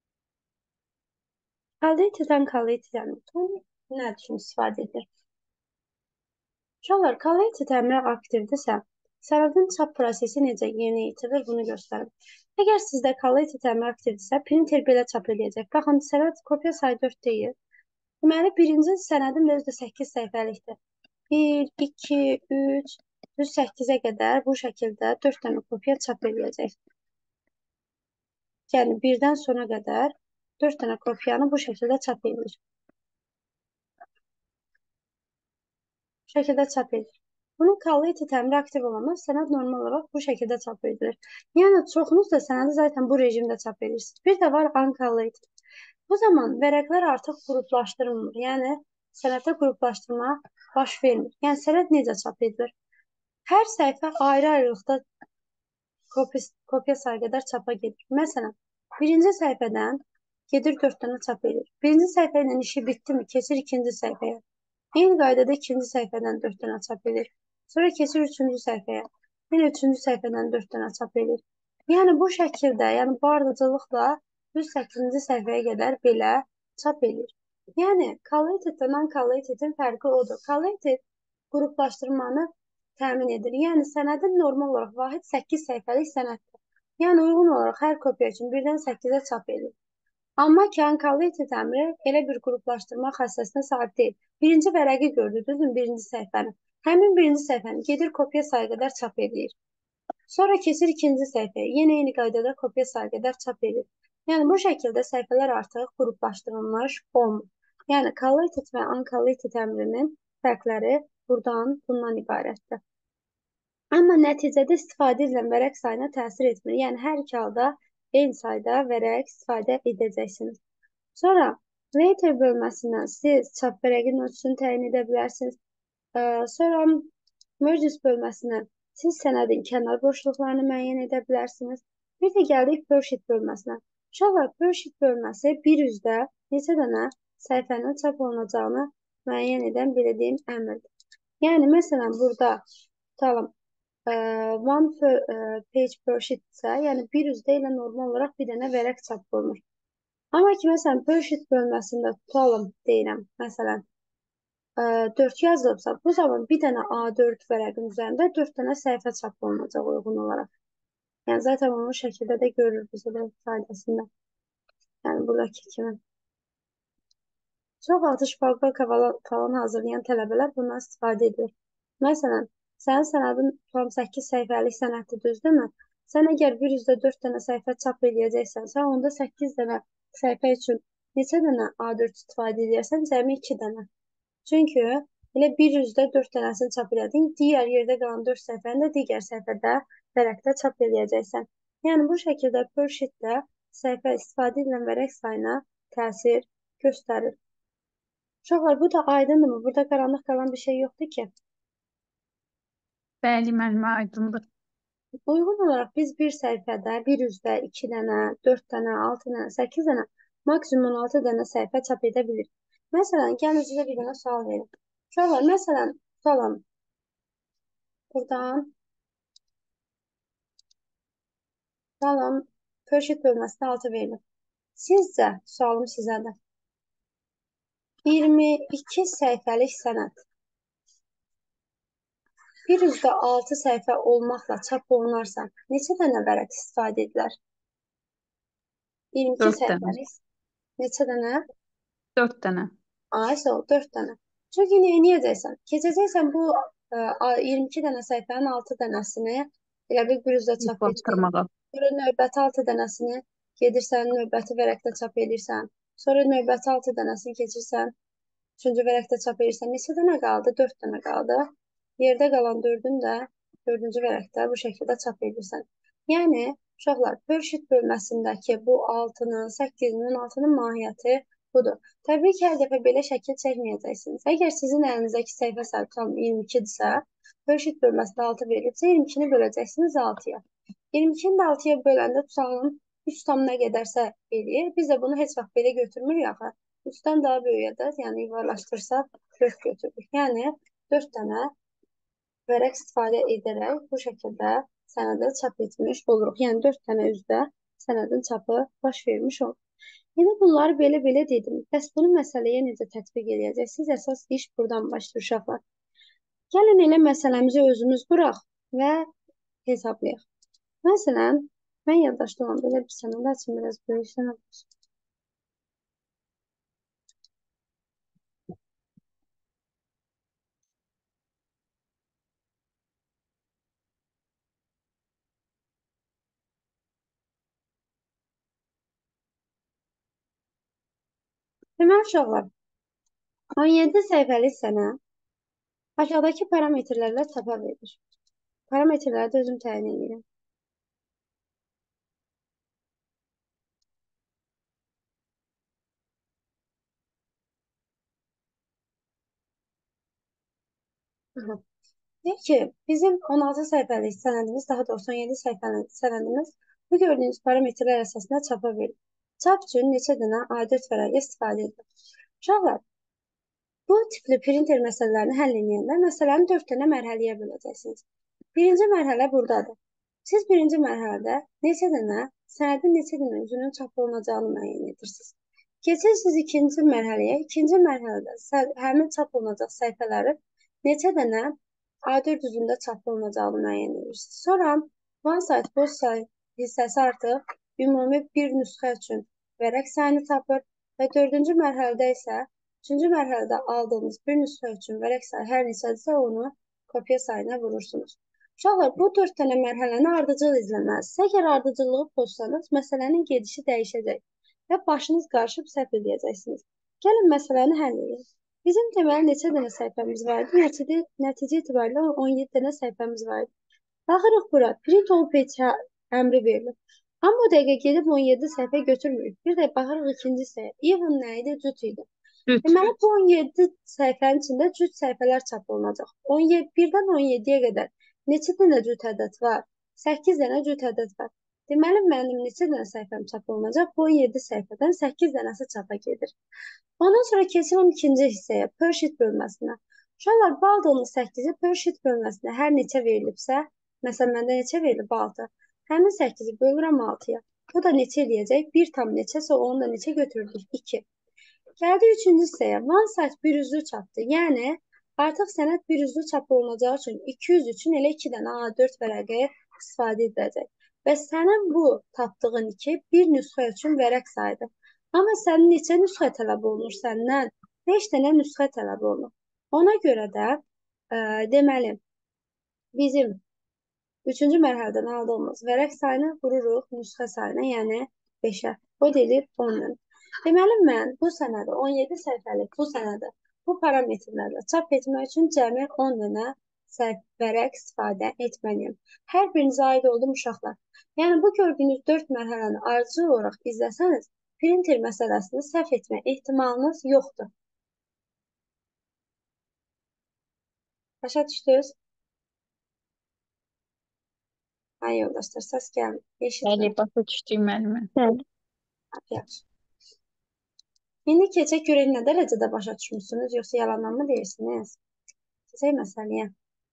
Collated uncollated nə üçün istifadə edilir? Uşaqlar, collated əmri aktivdirsə, sənədin çap prosesi necə yerinə yetirilir, bunu göstərim. Əgər sizdə collated əmri aktivdirsə, printer belə çap edəcək. Baxın, sənəd kopya sayı 4 deyil. Deməli, birinci sənədim də özdə 8 səhifəlikdir. 1, 2, 3, düz 8-ə qədər bu şəkildə 4 dənə kopya çap edəcək. Yəni, birdən sona qədər 4 dənə kopyanı bu şəkildə çap edilir. Bu şəkildə çap edilir. Bunun collated əmri aktiv olanda sənəd normal olaraq bu şəkildə çap edilir. Yəni, çoxunuz da sənədi zaten bu rejimdə çap edirsiniz. Bir də var uncollated. Bu zaman vərəqlər artıq qruplaşdırılmır. Yəni, sənəddə qruplaşdırma baş vermir. Yəni, sənəd necə çap edilir? Hər səhifə ayrı-ayrılıqda kopya sayı qədər çapa gedir. Məsələn, birinci səhifədən gedir 4 dənə çap edir. Birinci səhifə ilə işi bitdi mi? Keçir ikinci səhifəyə. Eyni qaydada ikinci səhifədən 4 dənə çap edir. Sonra keçir üçüncü səhifəyə. Yine üçüncü səhifədən 4 dənə çap edir. Yəni bu şəkildə, yəni bu ardıcılıqla 108-ci səhifəyə qədər belə çap edir. Yəni collated ilə non-collatedin fərqi odur. Collated qruplaşdırmanı təmin edir. Yəni sənədin normal olaraq vahid 8 səhifəlik sənəddir. Yəni uyğun olaraq hər kopya üçün birdən 8-ə çap edir. Amma ki, uncollated əmri elə bir qruplaşdırma xassəsinə sahib deyil. Birinci vərəqi gördünüzmü, birinci səhifəni? Həmin birinci səhifəni gedir kopya sayı qədər çap edir. Sonra keçir ikinci səhifəyə. Yenə eyni qaydada kopya sayı qədər çap edir. Yəni bu şəkildə səhifələr artıq qruplaşdırılmış olmur. Yəni collated və uncollated əmrinin fərqləri bundan ibarətdir. Amma nəticədə istifadə edilən vərəq sayına təsir etmir. Yəni hər iki halda eyni sayda vərəq istifadə edəcəksiniz. Sonra later bölməsindən siz çap vərəqin ölçüsünü təyin edə bilərsiniz. Sonra merges bölməsindən siz sənədin kənar boşluqlarını müəyyən edə bilərsiniz. Bir də gəldik PureSheet bölməsinə. Uşaqlar, PureSheet bölməsi bir üzdə neçə dənə səhifənin çap olunacağını müəyyən edən bildiyin əmrdir. Yəni, məsələn, burada tutalım, one page PureSheet isə, yəni bir üzdə ilə normal olaraq bir dənə vərəq çap olunur. Amma ki, məsələn, PureSheet bölməsində tutalım, deyirəm, məsələn, 4 yazılıbsa, bu zaman bir dənə A4 vərəqin üzərində 4 dənə səhifə çap olunacaq uyğun olaraq. Yəni, zaten onu şəkildə də görürüz faydasında. Yəni, buradakı kimi. Çox atış falan hazırlayan tələbələr bundan istifadə edir. Məsələn, sənin sənədin tam 8 səhifəlik sənəddir, düzdürmü? Sən əgər bir üzdə 4 dənə səhifə çap edəcəksən, sən onda 8 dənə səhifə üçün neçə dənə A4 istifadə edərsən? Cəmi 2 dənə. Çünki elə bir üzdə 4 dənəsini çap edədin, digər yerdə qalan 4 səhifəni də digər səhifədə vərəqdə çap edəcəksən. Yəni, bu şəkildə PureSheet-də səhifə istifadə edilən vərəq sayına təsir göstərir. Uşaqlar, bu da aydındırmı? Burada qaranlıq qalan bir şey yoxdur ki. Bəli, müəllimə, aydındır. Uyğun olaraq biz bir səhifədə bir üzdə 2 dənə, 4 dənə, 6 dənə, 8 dənə, maksimum 16 dənə səhifə çap edə bilirik. Məsələn, gəlin sizə bir dənə sual verim. Uşaqlar, məsələn, tutalım buradan, tutalım, Pörşit bölməsində 6 verilir. Sizcə, sualım sizədir. 22 səhifəlik sənəd bir üzdə 6 səhifə olmaqla çap olunarsa, neçə dənə vərəq istifadə edilər? 22 4 dənə. səhifəlik neçə dənə? 4 dənə. Ay, sağ ol, 4 dənə. Çünki neyəcəksən? Keçəcəksən bu 22 dənə səhifənin 6 dənəsini elə bir üzdə çap etdin. Bastırmağa. Sonra növbəti 6 dənəsini gedirsən, növbəti vərəqdə çap edirsən. Sonra növbəti 6 dənəsini keçirsən, üçüncü vərəqdə çap edirsən. Neçə dənə qaldı? 4 dənə qaldı. Yerdə qalan 4-ün də 4-cü vərəqdə bu şəkildə çap edirsən. Yəni, uşaqlar, Pörşit bölməsindəki bu 6-nın, 8-nin, 16-nın mahiyyəti budur. Təbii ki, hər dəfə belə şəkil çəkməyəcəksiniz. Əgər sizin əlinizdəki səhifə sayı 22-dirsə, Pörşit bölməsində 6 verilibsə, 22-ni böləcəksiniz 6-ya. 22-ni də 6-ya böləndə tutalım, 3 tam nə qədərsə eləyir. Biz də bunu heç vaxt belə götürmürük axı. 3-dən daha böyüyədək, yəni yuvarlaşdırsaq 4 götürürük. Yəni, 4 dənə vərəq istifadə edərək bu şəkildə sənədi çap etmiş oluruq. Yəni 4 dənə üzdə sənədin çapı baş vermiş olur. Yəni bunları belə dedim. Bəs bunu məsələyə necə tətbiq edəcəksiniz? Əsas iş buradan başlayır uşaqlar. Gəlin elə məsələmizi özümüz quraq və hesablayaq. Məsələn, mən yaddaşda olan belə bir sənəd açım, biraz böyük sənəd olsun. Deməli uşaqlar, 17 səhifəlik sənəd aşağıdakı parametrlərlə çapa verilir. Parametrləri də özüm təyin edirəm. Deyək ki, bizim 16 səhifəlik sənədimiz, daha doğrusu 17 səhifəlik sənədimiz bu gördüyünüz parametrlər əsasında çapa verilir. Çap üçün neçə dənə A4 vərəqi istifadə edilir. Uşaqlar, bu tipli printer məsələlərini həll edəndə məsələni 4 dənə mərhələyə böləcəksiniz. Birinci mərhələ buradadır. Siz birinci mərhələdə neçə dənə, sənədin neçə dənə üzünün çap olunacağını müəyyən edirsiniz. Keçirsiniz ikinci mərhələyə. İkinci mərhələdə həmin çap olunacaq səhifələri neçə dənə A4 üzündə çap olunacağını müəyyən edirsiniz. Sonra one side, both side hissəsi artıq ümumi bir nüsxə üçün vərəq sayını tapır və 4-cü mərhələdə isə 3-cü mərhələdə aldığınız bir nüsxə üçün vərəq sayı hər neçədirsə onu kopya sayına vurursunuz. Uşaqlar, bu 4 dənə mərhələni ardıcıl izləməlisiniz. Əgər ardıcıllığı pozsanız, məsələnin gedişi dəyişəcək və başınız qarışıb səhv edəcəksiniz. Gəlin məsələni həll edin. Bizim deməli neçə dənə səhifəmiz vardı? Nəticə itibarilə 17 dənə səhifəmiz vardı. Baxırıq bura, print all page əmri verilir. Amma o dəqiqə gedib 17 səhifə götürmürük. Bir də baxırıq ikinci səhifə. Even nə idi? Cüt idi. Deməli, bu 17 səhifənin içində cüt səhifələr çap olunacaq. 1-dən 17-yə qədər neçə dənə cüt ədəd var? 8 dənə cüt ədəd var. Deməli, mənim neçə dənə səhifəm çap olunacaq? Bu 17 səhifədən 8 dənəsi çapa gedir. Ondan sonra keçirəm ikinci hissəyə, Pörşit bölməsinə. Uşaqlar, bu aldığınız 8-i Pörşit bölməsinə hər neçə verilibsə, məsələn, məndə neçə verilib 6. Həmin 8-i bölürəm 6-ya. Bu da neçə eləyəcək? 1 tam neçəsə onu da neçə götürdük? 2. Gəldi üçüncü hissəyə. One side bir üzlü çapdı. Yəni, artıq sənəd bir üzlü çap olunacağı üçün 200 üçün elə 2 dənə A4 vərəqi istifadə ediləcək. Və sənin bu tapdığın 2 bir nüsxə üçün vərəq sayıdır. Amma sənin neçə nüsxə tələb olunur səndən? 5 dənə nüsxə tələb olunur. Ona görə də deməli, bizim 3-cü mərhələdən aldığımız vərəq sayını vururuq nüsxə sayına, yəni 5-ə. O deyilir 10-ın. Deməli, mən bu sənədi, 17 səhifəlik bu sənədi bu parametrlərlə çap etmək üçün cəmi 10 dənə vərəq istifadə etməliyim. Hər birinizə aid oldum uşaqlar. Yəni, bu gördüyünüz 4 mərhələni ardıcıl olaraq izləsəniz, printer məsələsini səhv etmə ehtimalınız yoxdur. Başa düşdünüz? Ay yoldaşlar, səs gəlmir. Bəli, Eşitmirəm. başa düşdük müəllimə. Bəli. Yaxşı. İndi keçək görək nə dərəcədə başa düşmüsünüz, yoxsa yalandan mı deyirsiniz? Keçək məsələyə.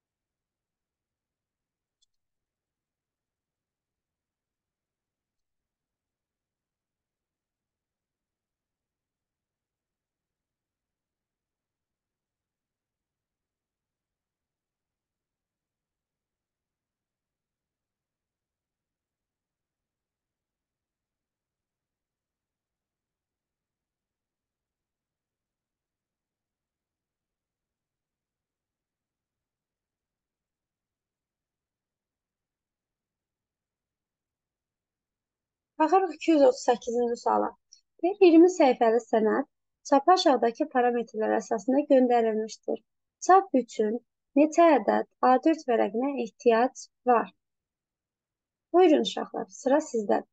Baxarıq 238-ci suala. Bir 20 səhifəli sənəd çapa aşağıdakı parametrlər əsasında göndərilmişdir. Çap üçün neçə ədəd A4 vərəqinə ehtiyac var? Buyurun uşaqlar, sıra sizdə.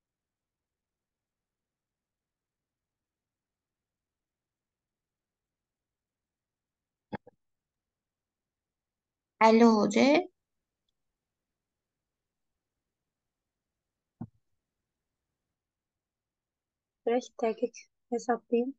Alo hoca. Dirək dəqiq hesablayın.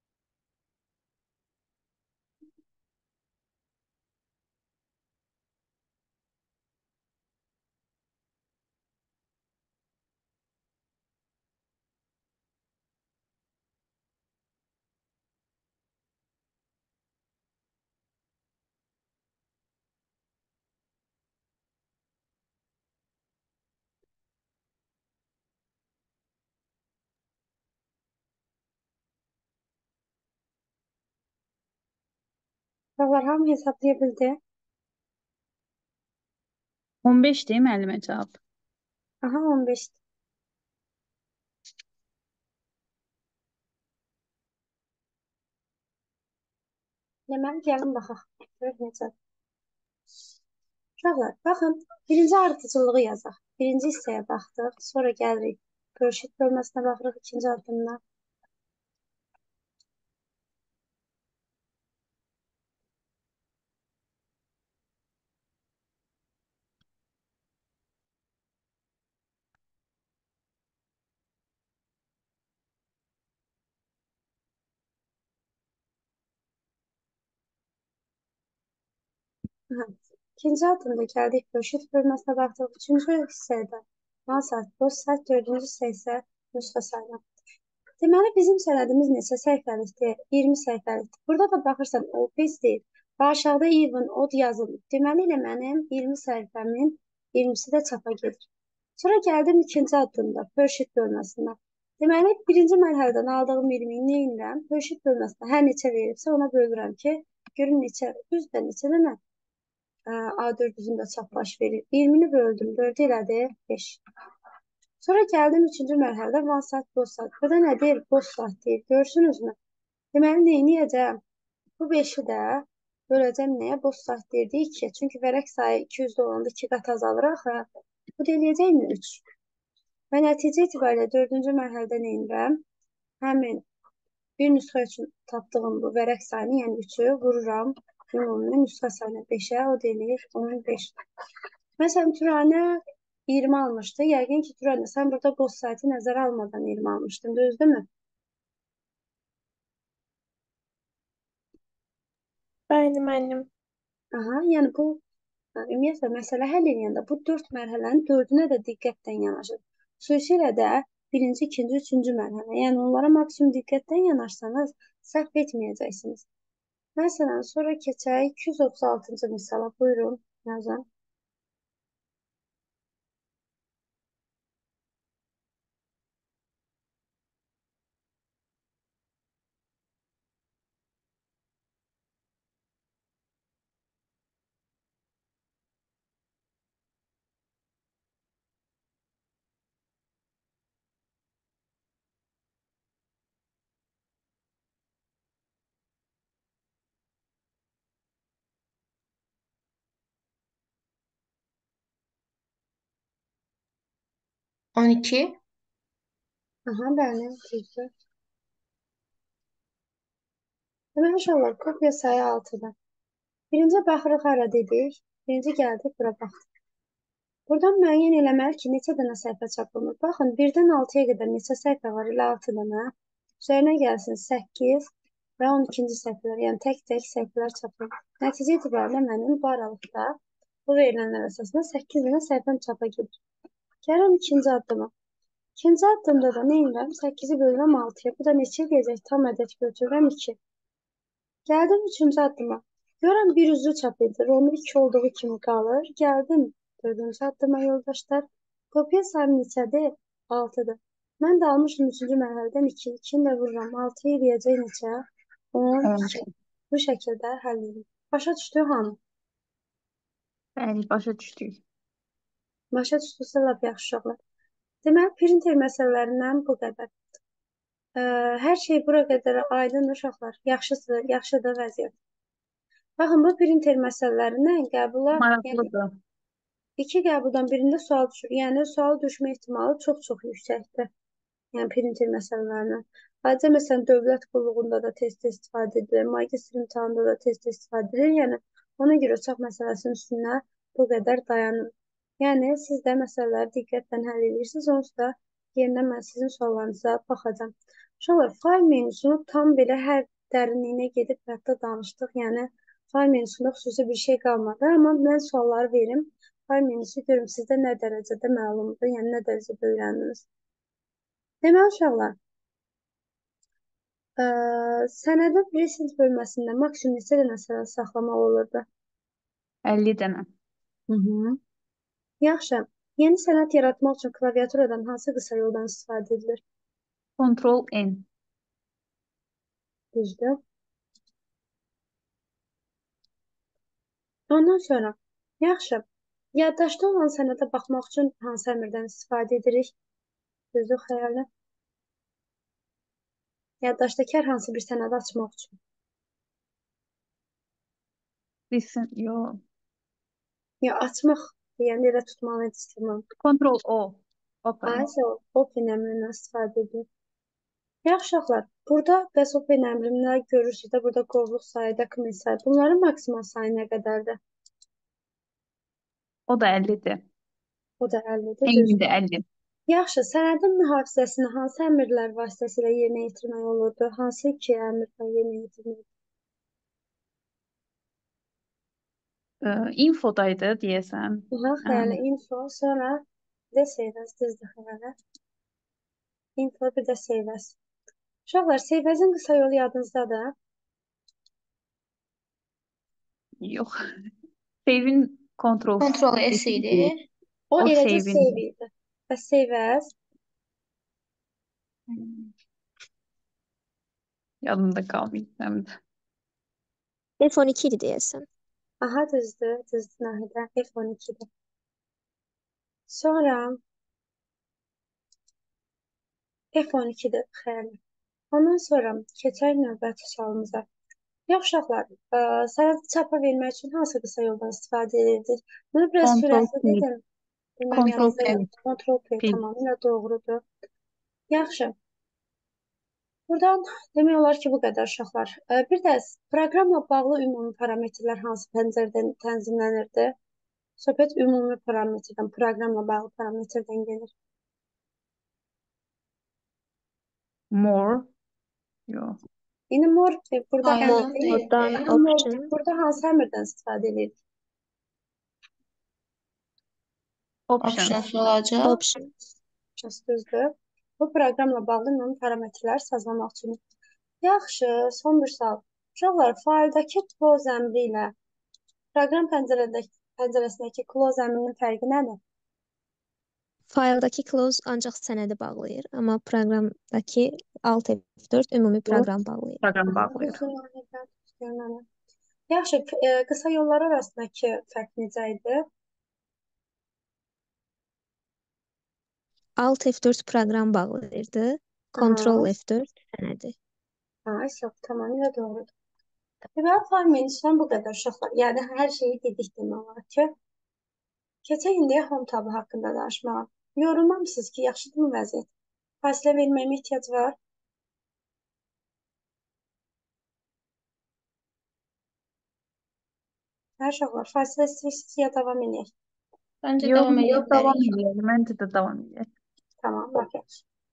Uşaqlar hamı hesablaya bildi. 15 deyim müəllimə cavab. Aha, 15. Deməli, gəlin baxaq. Görək necə. Uşaqlar, baxın, birinci ardıcıllığı yazaq. Birinci hissəyə baxdıq, sonra gəlirik. Görüşük bölməsinə baxırıq ikinci addımdan. Aha. İkinci addımda gəldik. Görüşük bölməsinə baxdıq. Üçüncü hissədə mansart, boş saat, dördüncü hissə isə nüsxə sayılır. Deməli, bizim sənədimiz neçə səhifəlikdir? 20 səhifəlikdir. Burada da baxırsan, open deyil. Və aşağıda even, od yazılır. Deməli, ilə mənim 20 səhifəmin 20-si də çapa gedir. Sonra gəldim ikinci addımda, Pörşit bölməsinə. Deməli, birinci mərhələdən aldığım 20-yi nə edirəm? Pörşit bölməsinə hər neçə verirsə ona bölürəm ki, görün neçə, düzdə neçə dənə A4 üzündə çap baş verir. 20-ni böldüm, 4 elədi, 5. Sonra gəldim üçüncü mərhələdə one saat, boş saat. Burada nə deyir? Boş saat deyir. Görürsünüzmü? Deməli, neyniyəcəm? Bu 5-i də böləcəm nəyə? Boş saat deyirdi 2-yə. Çünki vərəq sayı 200-də olanda 2 qat azalır axı. Bu da eləyəcəkmi 3? Və nəticə itibarilə 4-cü mərhələdə neynirəm? Həmin bir nüsxə üçün tapdığım bu vərəq sayını, yəni 3-ü vururam ümumi nüsxə sayına 5-ə, o deyilir 15. Məsələn, Turanə 20 almışdı. Yəqin ki, Turanə, sən burada boş saati nəzərə almadan 20 almışdın, düzdürmü? Bəli, müəllim. Aha, yəni bu ümumiyyətlə məsələ həll edəndə bu 4 mərhələnin 4-ünə də diqqətdən yanaşır. Xüsusilə də birinci, ikinci, üçüncü mərhələ. Yəni onlara maksimum diqqətdən yanaşsanız səhv etməyəcəksiniz. Məsələn, sonra keçək 236-cı misala. Buyurun, yazın. On iki. Aha, bəli, düzdür. Demək uşaqlar, kopya sayı 6-da. Birinci baxırıq hara dedik. Birinci gəldik, bura baxdıq. Buradan müəyyən eləməli ki, neçə dənə səhifə çapılır. Baxın, 1-dən 6-ya qədər neçə səhifə var? Elə 6 dənə. Üzərinə gəlsin 8 və 12-ci səhifələr, yəni tək-tək səhifələr çapılır. Nəticə etibarilə mənim bu aralıqda bu verilənlər əsasında 8 dənə səhifəm çapa gedir. Gəlin ikinci addıma. İkinci addımda da nə edirəm? 8-i bölürəm 6-ya. Bu da neçə edəcək? Tam ədəd götürürəm 2. Gəldim üçüncü addıma. Görürəm bir üzrü çap edir. Onu 2 olduğu kimi qalır. Gəldim dördüncü addıma yoldaşlar. Kopya sayım neçədir? 6-dır. Mən də almışım üçüncü mərhələdən 2. 2-ni də vururam. 6-ya eləyəcək neçə? 12. Bu şəkildə həll edir. Başa düşdü hamı? Bəli, başa düşdük. Başa düşdüsə lap yaxşı olar. Deməli, printer məsələlərindən bu qədər. Hər şey bura qədər aydındır uşaqlar. Yaxşıdır vəziyyət. Baxın, bu printer məsələlərindən qəbula, yəni Maraqlıdır. iki qəbuldan birində sual düşür. Yəni, sual düşmə ehtimalı çox-çox yüksəkdir. Yəni, printer məsələlərindən. Ayrıca, məsələn, dövlət qulluğunda da test istifadə edilir. Magistr imtahanında da test istifadə edilir. Yəni, ona görə uşaq məsələsinin üstünə bu qədər dayanır. Yəni, siz də məsələləri diqqətlə həll edirsiniz. Onsuz da yenidən mən sizin suallarınıza baxacağım. Uşaqlar, fayl menüsunu tam belə hər dərinliyinə gedib hətta danışdıq. Yəni, fayl menüsündə xüsusi bir şey qalmadı. Amma mən sualları verim. Fayl menüsü görüm sizdə nə dərəcədə məlumdur, yəni nə dərəcədə öyrəndiniz. Deməli, uşaqlar, sənədin present bölməsində maksimum neçə dənə sənəd saxlamaq olurdu? 50 dənə. Yaxşı. Yeni sənəd yaratmaq üçün klaviaturadan hansı qısa yoldan istifadə edilir? Ctrl N. Düzdür. Ondan sonra, yaxşı. Yaddaşda olan sənədə baxmaq üçün hansı əmrdən istifadə edirik? Düzdür, xəyali. Yaddaşdakı hər hansı bir sənədi açmaq üçün. Listen, yo. Ya açmaq, yəni elə tutmalı istəyirəm. Ctrl O. Open. Aysə o open əmrindən istifadə edilir. Yaxşı uşaqlar, burada bəs open əmrindən görürsünüz də burada qovluq sayı, dokument sayı. Bunların maksimal sayı nə qədərdir? O da 50'dir. O da 50-dir, En düzdür. günde 50. Yaxşı, sənədin mühafizəsini hansı əmrlər vasitəsilə yerinə yetirmək olurdu? Hansı iki əmrlə yerinə yetirmək? Infodaydı diyesem. Xəyali info, sonra bir də save as, düzdür xəyali. Info, bir də save as. Uşaqlar, save as-ın qısa yolu yadınızdadır. Yok. Save'in Ctrl Ctrl S idi. O O eləcə save'in. save idi. Və save as. Yanında kalmayayım hem de. F12 idi deyəsən. Aha, düzdür Nahidə. F12-dir. Sonra F12-dir xəyali. Ondan sonra keçək növbəti sualımıza. Yox, uşaqlar, sənədi çapa vermək üçün hansı qısa yoldan istifadə edirdik? Bunu biraz Ctrl sürətli P. dedim. Bilməm Ctrl yadınızda P. yox. Ctrl P P. tamamilə doğrudur. Yaxşı. Buradan demək olar ki, bu qədər uşaqlar. Bir də proqramla bağlı ümumi parametrlər hansı pəncərədən tənzimlənirdi? Söhbət ümumi parametrdən, proqramla bağlı parametrdən gelir. More. Yok. İndi more burada Hayır, əmr deyil. Oradan İndi more option. burada hansı əmrdən istifadə edirik? Options. Options olacaq. Option. Düzdür. Bu proqramla bağlı ümumi parametrlər sazlamaq üçün. Yaxşı, son bir sual. Uşaqlar, fayldakı close əmri ilə proqram pəncərəsindəki close əmrinin fərqi nədir? Fayldakı close ancaq sənədi bağlayır, amma proqramdakı Alt F4 ümumi proqram bağlayır. Program bağlıyor. Yaxşı, qısa yollar arasındakı fərq necə idi? Alt F4 proqram bağlayırdı, Ctrl F4 sənədi. Yox, tamamilə doğrudur. Deməli, fayl menüsündən bu qədər uşaqlar. Yəni, hər şeyi dedik demək olar ki. Keçək indiyə home tabı haqqında danışmağa. Yorulmamısınız ki, yaxşıdırmı vəziyyət? Fasilə verməyimə ehtiyac var. Hər uşaqlar, fasilə istəyirsiniz ya davam edək. Bence Yok, davam yok, devam edebilərik. edelim. Bence de devam edelim. Tamam, bakıyoruz.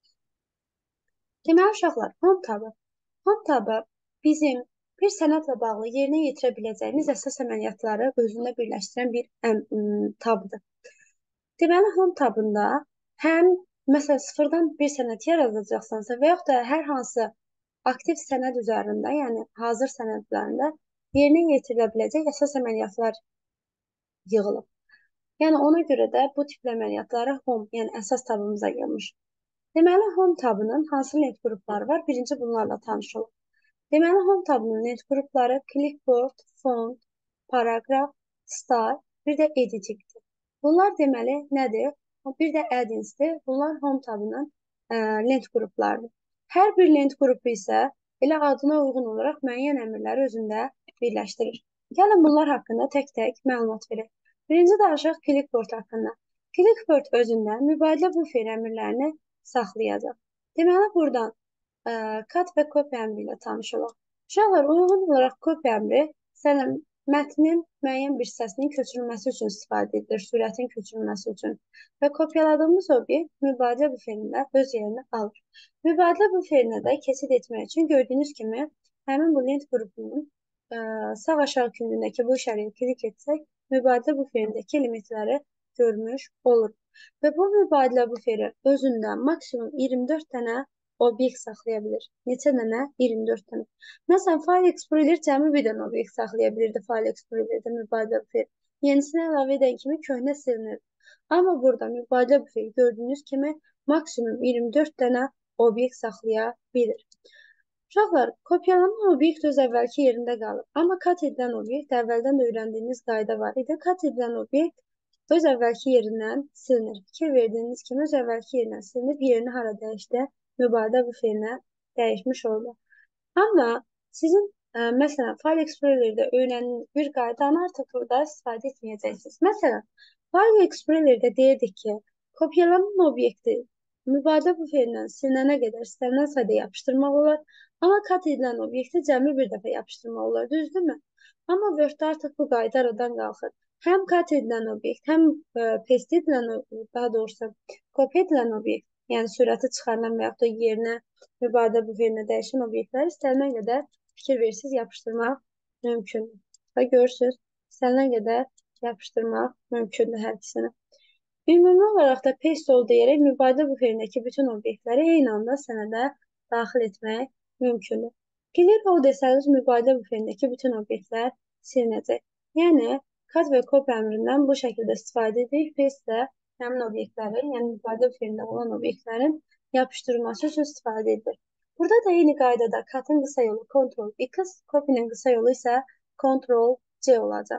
Deməli uşaqlar, home tabı. Home tabı bizim bir sənədlə bağlı yerinə yetirə biləcəyimiz əsas əməliyyatları özündə birləşdirən bir tabdır. Deməli, home tabında həm məsələn sıfırdan bir sənəd yaradacaqsansa və yaxud da hər hansı aktiv sənəd üzərində, yəni hazır sənədlərində yerinə yetirilə biləcək əsas əməliyyatlar yığılıb. Yəni ona görə də bu tipli əməliyyatları home, yəni əsas tabımıza yığılmış. Deməli, home tabının hansı lent qrupları var? Birinci bunlarla tanış olun. Deməli, home tabının lent qrupları clipboard, font, paragraf, star, bir də editingdir. Bunlar deməli nədir? Bir də addinsdir. Bunlar home tabının lent qruplarıdır. Hər bir lent qrupu isə elə adına uyğun olaraq müəyyən əmrləri özündə birləşdirir. Gəlin bunlar haqqında tək-tək məlumat verək. Birinci danışaq clipboard haqqında. Clipboard özündə mübadilə bufer əmrlərini saxlayacaq. Deməli, buradan cut və copy əmri ilə tanış olaq. Uşaqlar, uyğun olaraq copy əmri mətnin müəyyən bir hissəsinin köçürülməsi üçün istifadə edilir, sürətin köçürülməsi üçün. Və kopyaladığımız obyekt mübadilə buferində öz yerini alır. Mübadilə buferinə də keçid etmək üçün gördüyünüz kimi həmin bu lent qrupunun sağ aşağı küncündəki bu işarəyə klik etsək, mübadilə buferindəki elementləri görmüş olur. Və bu mübadilə buferi özündə maksimum 24 dənə obyekt saxlaya bilir. Neçə dənə? 24 dənə. Məsələn, File Explorer cəmi bir dənə obyekt saxlaya bilirdi File Explorerdə mübadilə buferi. Yenisini əlavə edən kimi köhnə silinir. Amma burada mübadilə buferi gördüyünüz kimi maksimum 24 dənə obyekt saxlaya bilir. Uşaqlar, kopyalanan obyekt öz əvvəlki yerində qalır. Amma cut edilən obyekt əvvəldən öyrəndiyiniz qayda var idi. Cut edilən obyekt öz əvvəlki yerindən silinir. Fikir verdiyiniz kimi öz əvvəlki yerindən silinib, yerini hara dəyişdi? Mübadilə buferinə dəyişmiş oldu. Amma sizin məsələn, File Explorer'də öyrəndiyiniz bir qaydanı artıq burada istifadə etməyəcəksiniz. Məsələn, File Explorer'də deyirdik ki, kopyalanan obyekti mübadilə buferindən silinənə qədər istənilən sayda yapışdırmaq olar. Amma cut edilən obyekti cəmi bir dəfə yapışdırmaq olar, düzdürmü? Amma Word-də artıq bu qayda aradan qalxır. Həm cut edilən obyekt, həm paste edilən, daha doğrusu kopya edilən obyekt, yəni sürəti çıxarılan və yaxud da yerinə mübadilə buferinə dəyişən obyektləri istənilən qədər fikir versiniz yapışdırmaq mümkündür. Və görürsünüz, istənilən qədər yapışdırmaq mümkündür hər ikisini. Ümumi olaraq da paste ol deyərək mübadilə buferindəki bütün obyektləri eyni anda sənədə daxil etmək mümkündür. Clear all desəniz mübadilə buferindəki bütün obyektlər silinəcək. Yəni, cut və copy əmrindən bu şəkildə istifadə edirik. Paste də həmin obyektlərin, yəni mübadilə buferində olan obyektlərin yapışdırılması üçün istifadə edilir. Burada da eyni qaydada cut'ın qısa yolu Ctrl-X, copy'nin qısa yolu isə Ctrl-C olacaq.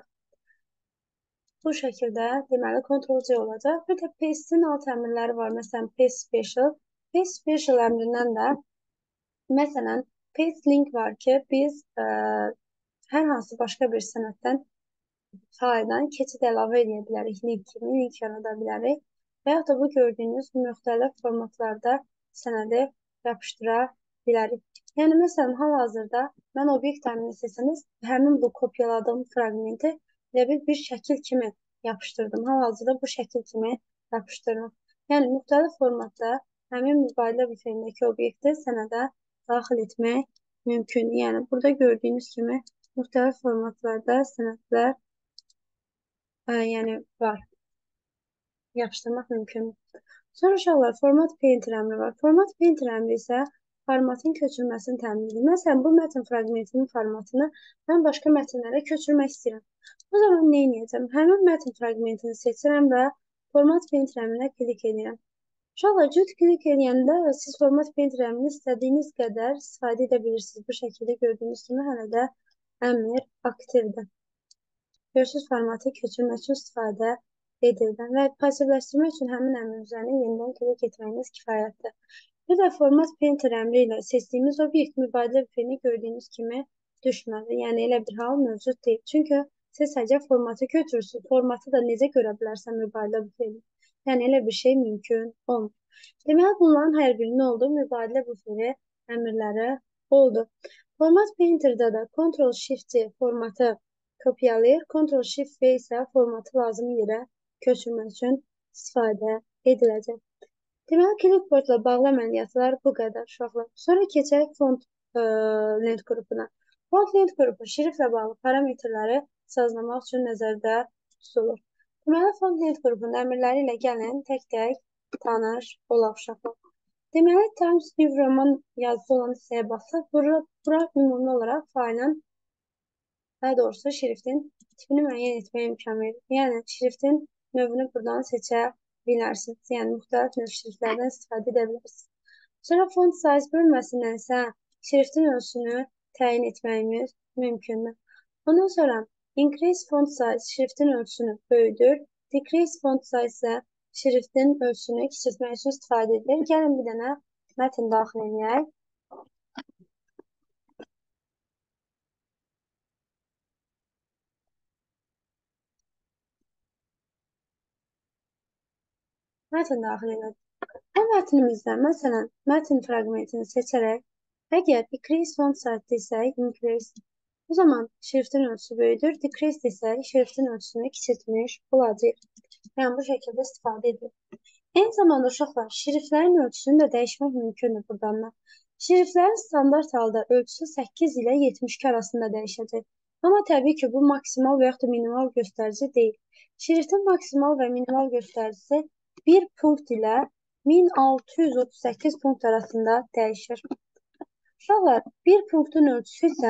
Bu şəkildə deməli Ctrl-C olacaq. Bir də paste'in alt əmrləri var. Məsələn, paste special. Paste special əmrindən də məsələn, paste link var ki, biz hər hansı başqa bir sənəddən faildən keçid əlavə edə bilərik. Link kimi link yarada bilərik. Və yaxud da bu gördüyünüz müxtəlif formatlarda sənədi yapışdıra bilərik. Yəni, məsələn, hal-hazırda mən obyekt əmrini seçsəniz, həmin bu kopyaladığım fragmenti elə bir şəkil kimi yapışdırdım. Hal-hazırda bu şəkil kimi yapışdırdım. Yəni, müxtəlif formatda həmin mübadilə buferindəki obyekti sənədə daxil etmək mümkündür. Yəni, burada gördüyünüz kimi müxtəlif formatlarda sənədlər yəni var. Yapışdırmaq mümkündür. Sonra uşaqlar, format painter əmri var. Format painter əmri isə formatın köçürməsini təmin edir. Məsələn, bu mətn fragmentinin formatını mən başqa mətnlərə köçürmək istəyirəm. O zaman nə edəcəm? Həmin mətn fragmentini seçirəm və format painter əmrinə klik edirəm. Uşaqlar, cüt klik edəndə siz format painter əmrini istədiyiniz qədər istifadə edə bilirsiniz. Bu şəkildə gördüyünüz kimi hələ də əmr aktivdir. Görürsünüz, formatı köçürmək üçün istifadə edildən və pasivləşdirmək üçün həmin əmrin üzərine yenidən klik etməyiniz kifayətdir. Bir də format painter əmri ilə seçdiyimiz obyekt mübadilə buferini gördüyünüz kimi düşmədi. Yəni, elə bir hal mövcud deyil. Çünki siz sadəcə formatı köçürürsünüz. Formatı da necə görə bilərsən mübadilə buferini? Yəni, elə bir şey mümkün olmur. Deməli, bunların hər birinin olduğu mübadilə buferi əmrləri oldu. Format painterdə də Ctrl-Shift-C formatı kopyalayır. Ctrl-Shift-V isə formatı lazım yerə köçürmək üçün istifadə ediləcək. Deməli, clipboardla bağlı əməliyyatlar bu qədər uşaqlar. Sonra keçək font lent qrupuna. Font lent qrupu şriflə bağlı parametrləri sazlamaq üçün nəzərdə tutulur. Deməli, font lent qrupunun əmrləri ilə gəlin tək-tək tanış olaq uşaqlar. Deməli, Times New Roman yazısı olan hissəyə baxsaq, bura ümumi olaraq faylın, daha doğrusu şriftin tipini müəyyən etməyə imkan verir. Yəni, şriftin növünü buradan seçə bilərsiniz. Yəni, müxtəlif növ şriftlərdən istifadə edə bilirsiniz. Sonra font size bölməsindən isə şriftin ölçüsünü təyin etməyimiz mümkündür. Ondan sonra increase font size şriftin ölçüsünü böyüdür. Decrease font size isə şriftin ölçüsünü kiçiltmək üçün istifadə edilir. Gəlin bir dənə mətn daxil edək. Mətn daxil edək. Bu mətnimizdə, məsələn, mətn fraqmentini seçərək, əgər increase font size desək, increase, o zaman şriftin ölçüsü böyüdür. Decrease desək, şriftin ölçüsünü kiçiltmiş olacaq. Yəni, bu şəkildə istifadə edilir. Eyni zamanda uşaqlar, şriflərin ölçüsünü də dəyişmək mümkündür buradan da. Şriflərin standart halda ölçüsü 8 ilə 72 arasında dəyişəcək. Amma təbii ki, bu maksimal və yaxud da minimal göstərici deyil. Şriftin maksimal və minimal göstəricisi 1 punkt ilə 1638 punkt arasında dəyişir. Uşaqlar, 1 punktun ölçüsü isə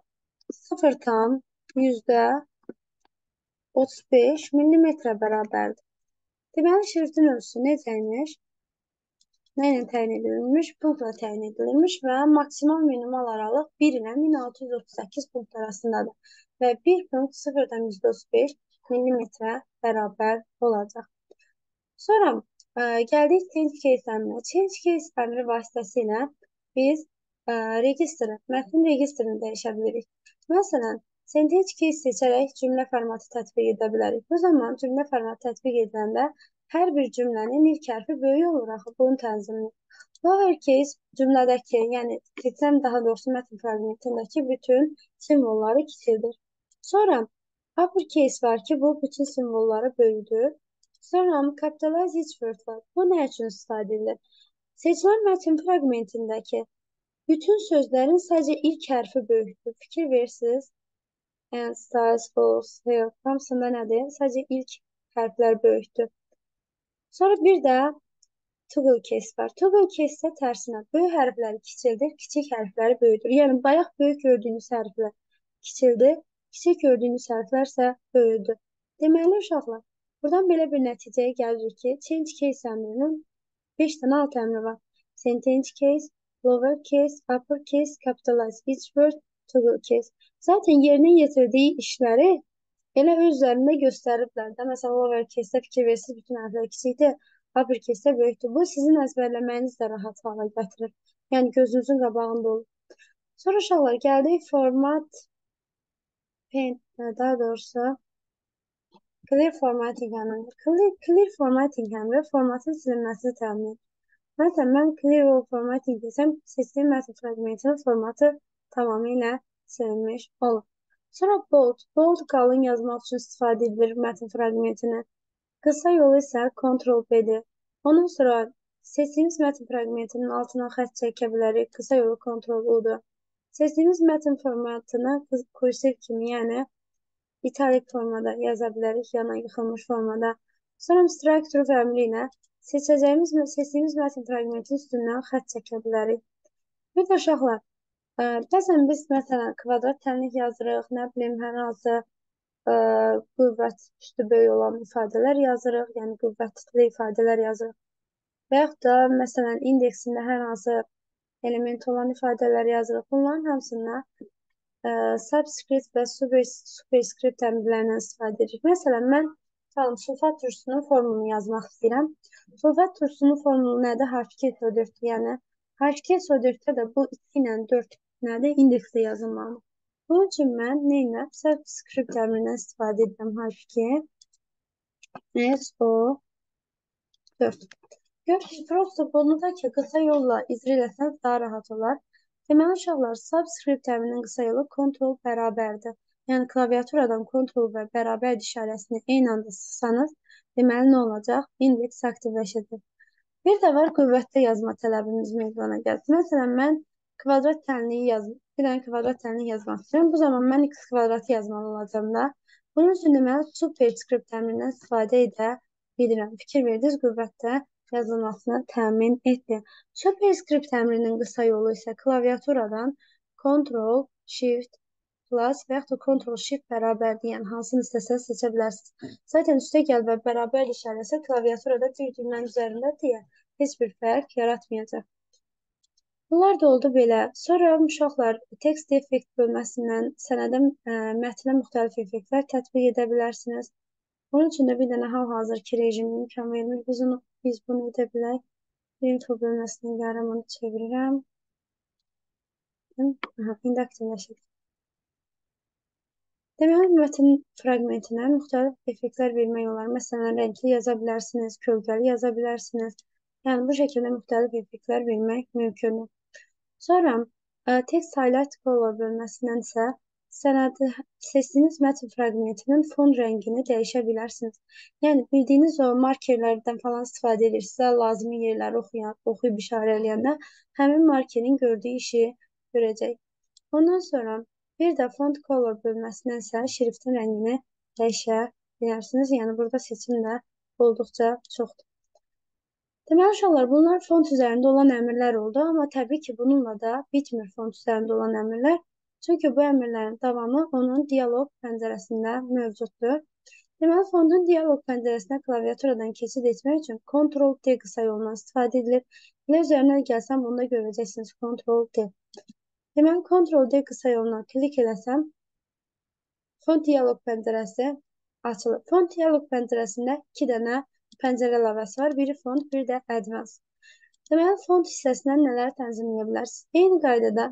0,35 millimetrə bərabərdir. Deməli, şriftin ölçüsü necəymiş? Nə ilə təyin edilmiş? Punktla təyin edilmiş və maksimal minimal aralıq 1 ilə 1638 punkt arasındadır. Və 1 punkt 0,35 millimetrə bərabər olacaq. Sonra gəldik change case əmrinə. Change case əmri vasitəsilə biz mətnin registrini dəyişə bilirik. Məsələn, sentence case seçərək cümlə formatı tətbiq edə bilərik. Bu zaman cümlə formatı tətbiq ediləndə hər bir cümlənin ilk hərfi böyük olur axı, bunun tənzimini. Lower case cümlədəki, yəni seçilən daha doğrusu mətn fraqmentindəki bütün simvolları kiçildir. Sonra upper case var ki, bu bütün simvolları böyüdür. Sonra capitalize each word var. Bu nə üçün istifadə edilir? Seçilən mətn fraqmentindəki bütün sözlərin sadəcə ilk hərfi böyükdür. Fikir verirsiniz. And, stars, falls, help. Hamısında nədir? Sadəcə ilk hərflər böyükdür. Sonra bir də toggle case var. Toggle case isə tərsinə. Böyük hərfləri kiçildir, kiçik hərfləri böyüdür. Yəni, bayaq böyük gördüyünüz hərflər kiçildir, kiçik gördüyünüz hərflər isə böyüdür. Deməli, uşaqlar, buradan belə bir nəticəyə gəlirik ki, change case əmrinin 5 dənə alt əmri var. Sentence case, lower case, upper case, capitalize each word, toggle case. Zaten yerinə yetirdiyi işləri elə öz üzərində göstəriblər də. Məsələn, lower case-də fikir versiniz, bütün hərflər kiçikdir, upper case-də böyükdür. Bu, sizin əzbərləməyiniz də rahat hala gətirir. Yəni, gözünüzün qabağında olur. Sonra uşaqlar, gəldik format, daha doğrusu, clear formatting əmri. Clear formatting əmri formatın silinməsini təmin edir. Məsələn, mən clear all formatting desəm, seçdiyim mətn fraqmentinin formatı tamamilə silinmiş olur. Sonra bold. Bold qalın yazmaq üçün istifadə edilir mətn fraqmentini. Qısa yolu isə Ctrl-B-dir. Ondan sonra seçdiyimiz mətn fraqmentinin altına xətt çəkə bilərik. Qısa yolu Ctrl-U-dur. Seçdiyimiz mətn formatını kursiv kimi, yəni italik formada yaza bilərik, yana yıxılmış formada. Sonra structure əmri ilə seçdiyimiz mətn fraqmentin üstündən xətt çəkə bilərik. Bir də uşaqlar, bəzən biz məsələn kvadrat tənlik yazırıq, nə bilim, hər hansı qüvvət üstü böyük olan ifadələr yazırıq, yəni qüvvətli ifadələr yazırıq. Və yaxud da məsələn indeksində hər hansı element olan ifadələr yazırıq. Bunların hamısında subscript və superscript əmrlərindən istifadə edirik. Məsələn, mən sulfat turşusunun formulunu yazmaq istəyirəm. Sulfat turşusunun formulu nədir? H2SO4-dür. Yəni, H2SO4-də də bu 2 ilə 4 nədir? İndeksdə yazılmalıdır. Bunun üçün mən nə ilə? Subscript əmrindən istifadə edirəm. H2SO4. Görürsünüz, prosto bunu da ki, qısa yolla icra eləsəniz daha rahat olar. Deməli, uşaqlar, subscript əmrinin qısa yolu Ctrl bərabərdir. Yəni, klaviaturadan Ctrl və bərabər işarəsini eyni anda sıxsanız deməli nə olacaq? İndeks aktivləşəcək. Bir də var qüvvətdə yazma tələbimiz meydana gəlir. Məsələn, mən kvadrat tənliyi bir dənə kvadrat tənliyi yazmaq istəyirəm. Bu zaman mən x kvadratı yazmalı olacağım da. Bunun üçün deməli superscript əmrindən istifadə edə bilirəm. Fikir verdiniz, qüvvətdə yazılmasını təmin etdi. Superscript əmrinin qısa yolu isə klaviaturadan Ctrl Shift plus və yaxud da Ctrl Shift bərabər deyən hansını istəsəniz seçə bilərsiniz. Zaten üstə gəl və bərabər işarəsi klaviaturada bir düymən üzərində deyə heç bir fərq yaratmayacaq. Bunlar da oldu belə. Sonra uşaqlar text effekt bölməsindən sənədə mətnə müxtəlif effektlər tətbiq edə bilərsiniz. Bunun üçün də bir dənə hal-hazırki rejimi imkan vermir. Biz bunu edə bilək. Info bölməsinin yarımını çevirirəm. İndi aktivləşir. Deməli, mətn fraqmentinə müxtəlif effektlər vermək olar. Məsələn, rəngli yaza bilərsiniz, kölgəli yaza bilərsiniz. Yəni, bu şəkildə müxtəlif effektlər vermək mümkündür. Sonra, text highlight color bölməsindən isə seçdiyiniz mətn fraqmentinin fon rəngini dəyişə bilərsiniz. Yəni, bildiyiniz o markerlərdən falan istifadə edirsinizsə, lazımi yerləri oxuyub işarə eləyəndə həmin markerin gördüyü işi görəcək. Ondan sonra bir də font color bölməsindən isə şriftin rəngini dəyişə bilərsiniz. Yəni, burada seçim də olduqca çoxdur. Deməli, uşaqlar, bunlar font üzərində olan əmrlər oldu, amma təbii ki, bununla da bitmir font üzərində olan əmrlər. Çünki bu əmrlərin davamı onun dialoq pəncərəsində mövcuddur. Deməli, fontun dialoq pəncərəsinə klaviaturadan keçid etmək üçün Ctrl-D qısa yolundan istifadə edilir. Elə üzərinə gəlsəm, bunu da görəcəksiniz, Ctrl-D. Deməli, Ctrl-D qısa yoluna klik eləsəm, font dialoq pəncərəsi açılır. Font dialoq pəncərəsində 2 dənə pəncərə əlavəsi var. Biri font, bir də advanced. Deməli, font hissəsindən nələr tənzimləyə bilərsiniz? Eyni qaydada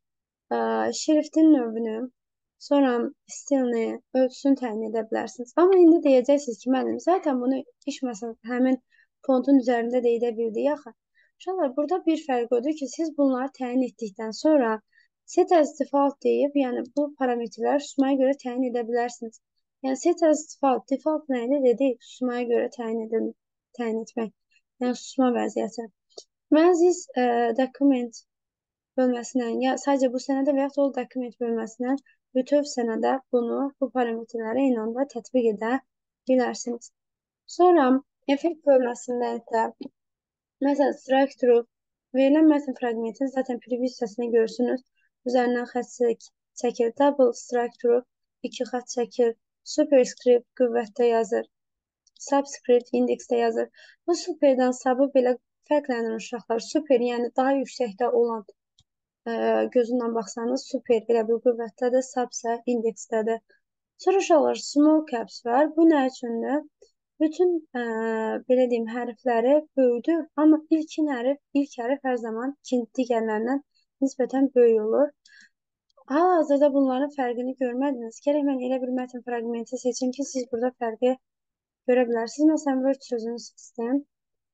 şriftin növünü, sonra stilini, ölçüsünü təyin edə bilərsiniz. Amma indi deyəcəksiniz ki, mənim zaten bunu iş məsələn həmin fontun üzərində də edə bildik axı. Uşaqlar, burada bir fərq odur ki, siz bunları təyin etdikdən sonra set as default deyib, yəni bu parametrləri susmaya görə təyin edə bilərsiniz. Yəni set as default nə dedik? Susmaya görə təyin etmək. Yəni susma vəziyyəti. Mən siz document bölməsindən, ya sadəcə bu sənədə və yaxud o document bölməsindən bütöv sənədə bunu, bu parametrləri eyni anda tətbiq edə bilərsiniz. Sonra effekt bölməsindən isə məsələn, structure verilən mətn fraqmentin zaten preview hissəsini görürsünüz. Üzərindən xətt çəkir, double structure 2 xətt çəkir, superscript qüvvətdə yazır, subscript indeksdə yazır. Bu superdən subı belə fərqlənir uşaqlar. Super, yəni daha yüksəkdə olan gözündən baxsanız super elə bir qüvvətdədir, subsə indeksdədir. Sonra uşaqlar small caps var. Bu nə üçündür? Bütün belə deyim hərfləri böyüdür, amma ilk hərf hər zaman digərlərindən nisbətən böyük olur. Hal-hazırda bunların fərqini görmədiniz. Gərək mən elə bir mətn fraqmenti seçim ki, siz burada fərqi görə bilərsiniz. Məsələn, Word sözünü seçdim.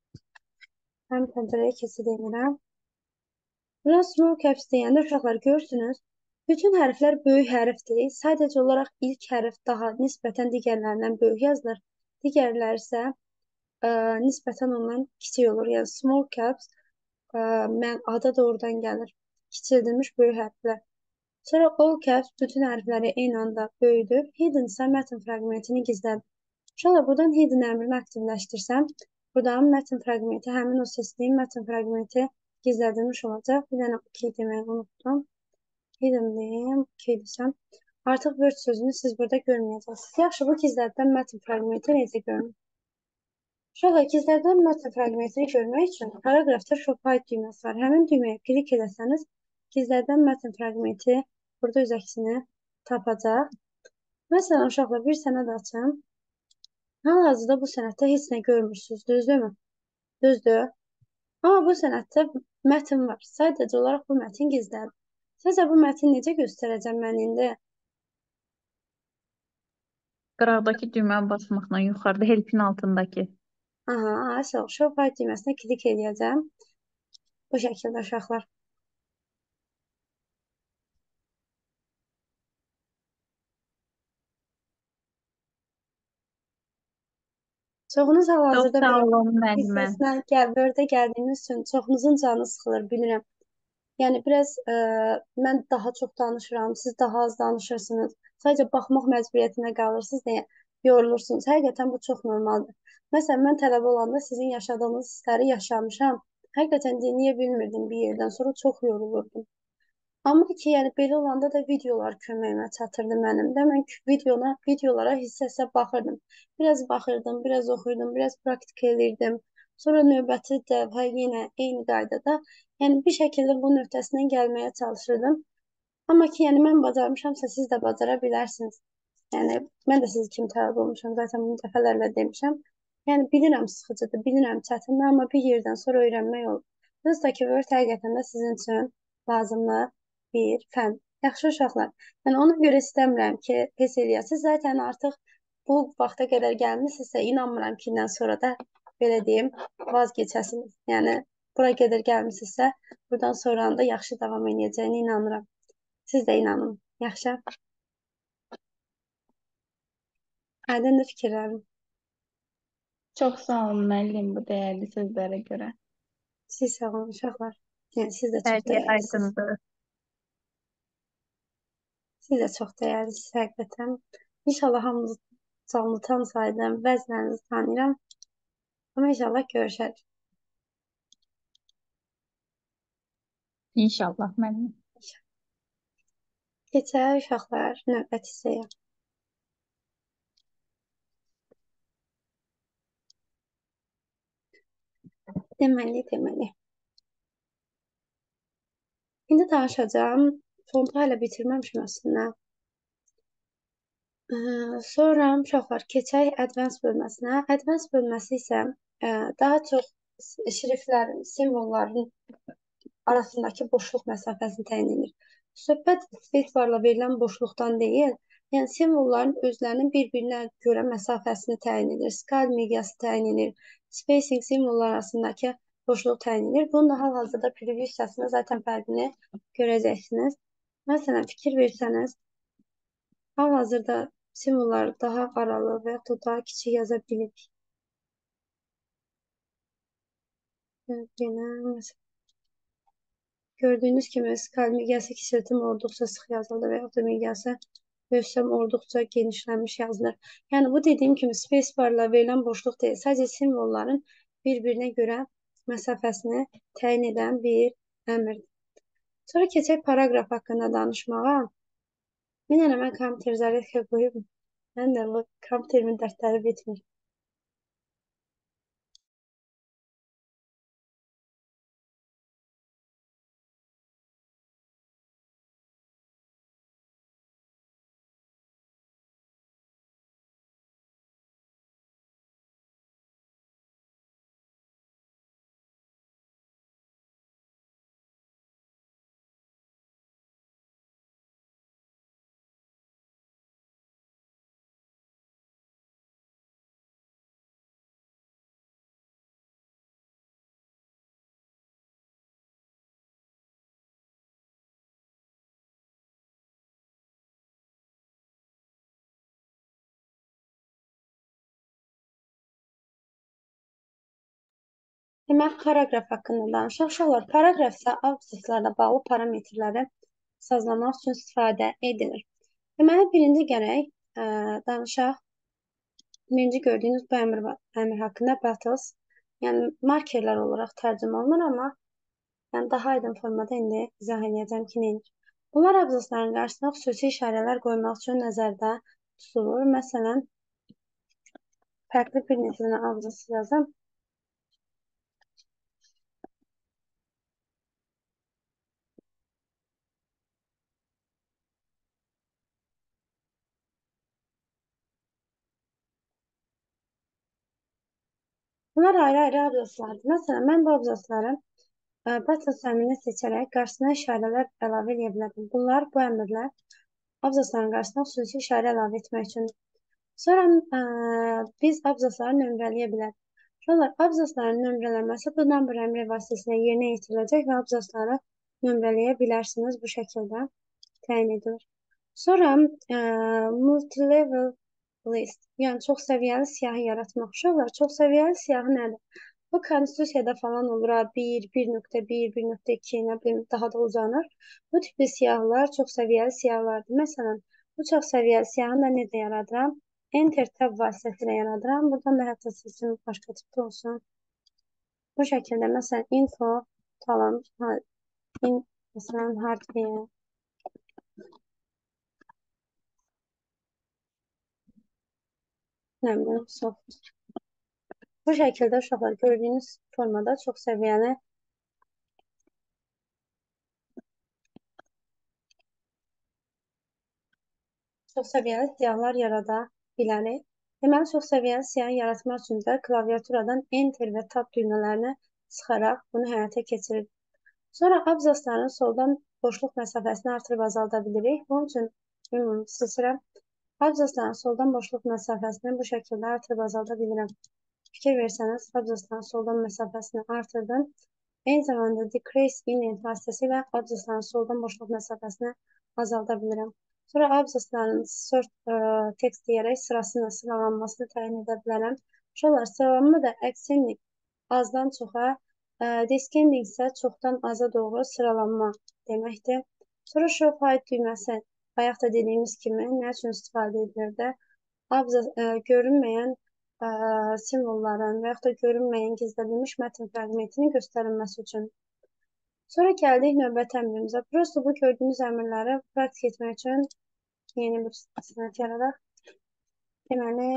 Həm pəncərəyə keçid edirəm. Buna small caps deyəndə uşaqlar görürsünüz. Bütün hərflər böyük hərfdir. Sadəcə olaraq ilk hərf daha nisbətən digərlərindən böyük yazılır. Digərləri isə nisbətən ondan kiçik olur. Yəni small caps adı da oradan gəlir. Kiçildilmiş böyük hərflər. Sonra all caps bütün hərfləri eyni anda böyüdür. Hidden isə mətn fraqmentini gizlədir. Uşaqlar, buradan hidden əmrini aktivləşdirsəm, buradan mətn fraqmenti, həmin o seçdiyim mətn fraqmenti gizlədilmiş olacaq. Bir dənə OK deməyi unutdum. Hidden deyim, OK desəm. Artıq Word sözünü siz burada görməyəcəksiniz. Yaxşı, bu gizlədilən mətn fraqmenti necə görünür? Uşaqlar, gizlədilən mətn fraqmentini görmək üçün paragrafda show hide düyməsi var. Həmin düyməyə klik edəsəniz, gizlədilən mətn fraqmenti burada öz əksini tapacaq. Məsələn, uşaqlar, bir sənəd açın. Hal-hazırda bu sənəddə heç nə görmürsünüz, düzdürmü? Düzdür. Amma bu sənəddə mətn var. Sadəcə olaraq bu mətn gizlədir. Sizcə bu mətni necə göstərəcəm mən indi? Qıraqdakı düyməni basmaqla yuxarıda helpin altındakı. Aha, show hide düyməsinə klik edəcəm. Bu şəkildə uşaqlar. Çoxunuz Çox hal-hazırda sağ belə olun müəllimə. hissəsinə Bördə gəldiyiniz üçün çoxunuzun canı sıxılır, bilirəm. Yəni biraz mən daha çox danışıram, siz daha az danışırsınız. Sadəcə baxmaq məcburiyyətinə qalırsınız deyə yorulursunuz. Həqiqətən bu çox normaldır. Məsələn, mən tələbə olanda sizin yaşadığınız hissləri yaşamışam. Həqiqətən dinləyə bilmirdim bir yerdən sonra çox yorulurdum. Amma ki, yəni belə olanda da videolar köməyimə çatırdı mənim də. Mən videolara hissə-hissə baxırdım. Biraz baxırdım, biraz oxuyurdum, biraz praktik edirdim. Sonra növbəti dəfə yenə eyni qaydada, yəni bir şəkildə bunun öhdəsindən gəlməyə çalışırdım. Amma ki, yəni mən bacarmışamsa siz də bacara bilərsiniz. Yəni mən də siz kimi tələb olmuşam, zaten bunu dəfələrlə demişəm. Yəni bilirəm sıxıcıdır, bilirəm çətindir, amma bir yerdən sonra öyrənmək olur. Prosta ki, Word həqiqətən də sizin üçün lazımlı bir fən. Yaxşı uşaqlar. Yəni ona görə istəmirəm ki, pes eləyəsiniz. Zaten artıq bu vaxta qədər gəlmisinizsə, inanmıram ki, indən sonra da belə deyim, vazgeçəsiniz. Yəni bura qədər gəlmisinizsə, buradan sonra da yaxşı davam edəcəyini inanıram. Siz də inanın. Yaxşı. Aydındır fikirlərim. Çox sağ olun müəllim bu dəyərli sözlərə görə. Siz sağ olun uşaqlar. Yəni siz də Hər çox şey dəyərlisiniz. aydındır. Siz də çox dəyərlisiniz həqiqətən. İnşallah hamınızı canlı tanısaydım, bəzilərinizi tanıyıram. Amma inşallah görüşərik. İnşallah müəllim. Keçək uşaqlar növbəti hissəyə. Deməli. İndi danışacağım. Fontu hələ bitirməmişim əslində. Sonra uşaqlar keçək Advanced bölməsinə. Advanced bölməsi isə daha çox şriftlərin, simvolların arasındakı boşluq məsafəsini təyin edir. Söhbət spacebarla verilən boşluqdan deyil, yəni simvolların özlərinin bir-birinə görə məsafəsini təyin edir. Scale miqyası təyin edir. Spacing simvollar arasındakı boşluq təyin edir. Bunun da hal-hazırda preview hissəsində zaten fərqini görəcəksiniz. Məsələn, fikir versəniz, hal-hazırda simvolları daha aralı və yaxud da daha kiçik yaza bilirik. Yenə məsələn, gördüyünüz kimi skal miqyası kiçiltim olduqca sıx yazılır və yaxud da miqyası ölçsəm olduqca genişlənmiş yazılır. Yəni bu dediyim kimi spacebarla verilən boşluq deyil, sadəcə simvolların bir-birinə görə məsafəsini təyin edən bir əmrdir. Sonra keçək paragraf haqqında danışmağa. Yenə mən kompüter zaryadka qoyub, mən də bu kompüterimin dərsləri bitmir. Demək, paragraf haqqında danışaq. Uşaqlar, paragraf isə abzaslarla bağlı parametrləri sazlamaq üçün istifadə edilir. Deməli, birinci gərək danışaq. Birinci gördüyünüz bu əmr haqqında battles, yəni markerlər olaraq tərcümə olunur, amma yəni daha aydın formada indi izah edəcəm ki, neyir. Bunlar abzasların qarşısına xüsusi işarələr qoymaq üçün nəzərdə tutulur. Məsələn, fərqli bir neçə dənə abzas yazım. Bunlar ayrı-ayrı abzaslardır. Məsələn, mən bu abzasları Battle əmrini seçərək qarşısına işarələr əlavə edə bilərəm. Bu əmrlər abzasların qarşısına xüsusi işarə əlavə etmək üçün. Sonra biz abzasları nömrələyə bilərik. Sonra abzasların nömrələnməsi bu number əmri vasitəsilə yerinə yetiriləcək və abzasları nömrələyə bilərsiniz. Bu şəkildə təyin edilir. Sonra multilevel list. Yəni çox səviyyəli siyahı yaratmaq. Uşaqlar, çox səviyyəli siyahı nədir? Bu konstitusiyada falan olur, 1, 1.1, 1.2, nə bilim, daha da uzanır. Bu tipli siyahılar çox səviyyəli siyahılardır. Məsələn, bu çox səviyyəli siyahını da necə yaradıram? Enter tab vasitəsilə yaradıram. Buradan da hətta seçim başqa tipdə olsun. Bu şəkildə, məsələn, info falan, məsələn, hardware, nə bilim, software. Bu şəkildə uşaqlar gördüyünüz formada çox səviyyəli siyahılar yarada bilərik. Deməli, çox səviyyəli siyahı yaratmaq üçün də klaviaturadan Enter və Tab düymələrini sıxaraq bunu həyata keçiririk. Sonra abzasların soldan boşluq məsafəsini artırıb azalda bilirik. Bunun üçün seçirəm. Abzasların soldan boşluq məsafəsini bu şəkildə artırıb azalda bilirəm. Fikir versəniz, abzasların soldan məsafəsini artırdım. Eyni zamanda decrease init vasitəsilə abzasların soldan boşluq məsafəsini azalda bilirəm. Sonra abzasların sort text deyərək sırasını, sıralanmasını təyin edə bilərəm. Uşaqlar, sıralanma da ascending azdan çoxa, descending isə çoxdan aza doğru sıralanma deməkdir. Sonra show height düyməsi, bayaq da dediyimiz kimi, nə üçün istifadə edilirdi? Görünməyən simvolların və yaxud da görünməyən gizlədilmiş mətn fraqmentinin göstərilməsi üçün. Sonra gəldik növbəti əmrimizə. Prosto bu gördüyünüz əmrləri praktik etmək üçün yeni bir sənət yaradaq. Deməli,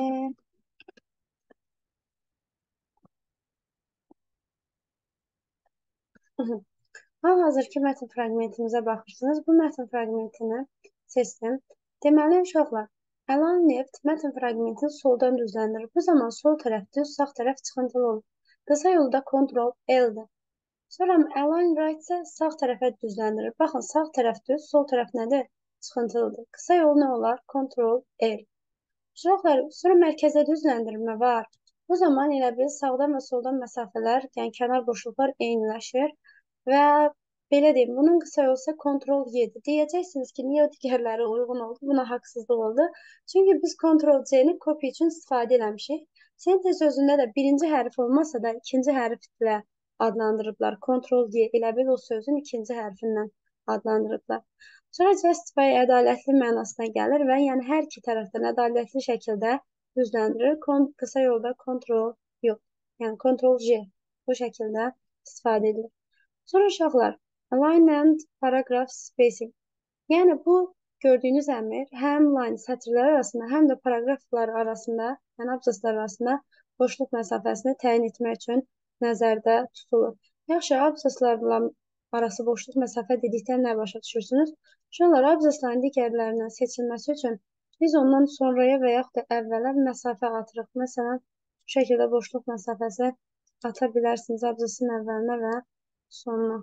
hal-hazırki mətn fraqmentimizə baxırsınız. Bu mətn fraqmentini seçdim. Deməli, uşaqlar, align left mətn fraqmentini soldan düzləndirir. Bu zaman sol tərəf düz, sağ tərəf çıxıntılı olur. Qısa yolda Ctrl L-dir. Sonra align right isə sağ tərəfə düzləndirir. Baxın, sağ tərəf düz, sol tərəf nədir? Çıxıntılıdır. Qısa yol nə olar? Ctrl L. Uşaqlar, sonra mərkəzə düzləndirmə var. Bu zaman elə bil sağdan və soldan məsafələr, yəni kənar boşluqlar eyniləşir. Və belə deyim, bunun qısa yolu isə Ctrl Y-dir. Deyəcəksiniz ki, niyə o digərləri uyğun oldu? Buna haqsızlıq oldu. Çünki biz Ctrl C-ni kopya üçün istifadə eləmişik. Sentez sözündə də birinci hərf olmasa da ikinci hərflə adlandırıblar. Ctrl Y elə bil o sözün ikinci hərfindən adlandırıblar. Sonra justify ədalətli mənasına gəlir və yəni hər iki tərəfdən ədalətli şəkildə düzləndirir. Qısa yolda Ctrl yox, yəni Ctrl J bu şəkildə istifadə edilir. Sonra uşaqlar, align and paragraph spacing. Yəni bu gördüyünüz əmr həm line sətirlər arasında, həm də paragraflar arasında, yəni abzaslar arasında boşluq məsafəsini təyin etmək üçün nəzərdə tutulur. Yaxşı, abzaslarla arası boşluq məsafə dedikdən nə başa düşürsünüz? Uşaqlar, abzasların digərlərindən seçilməsi üçün biz ondan sonraya və yaxud da əvvələ məsafə atırıq. Məsələn, bu şəkildə boşluq məsafəsi ata bilərsiniz abzasın əvvəlinə və sonuna.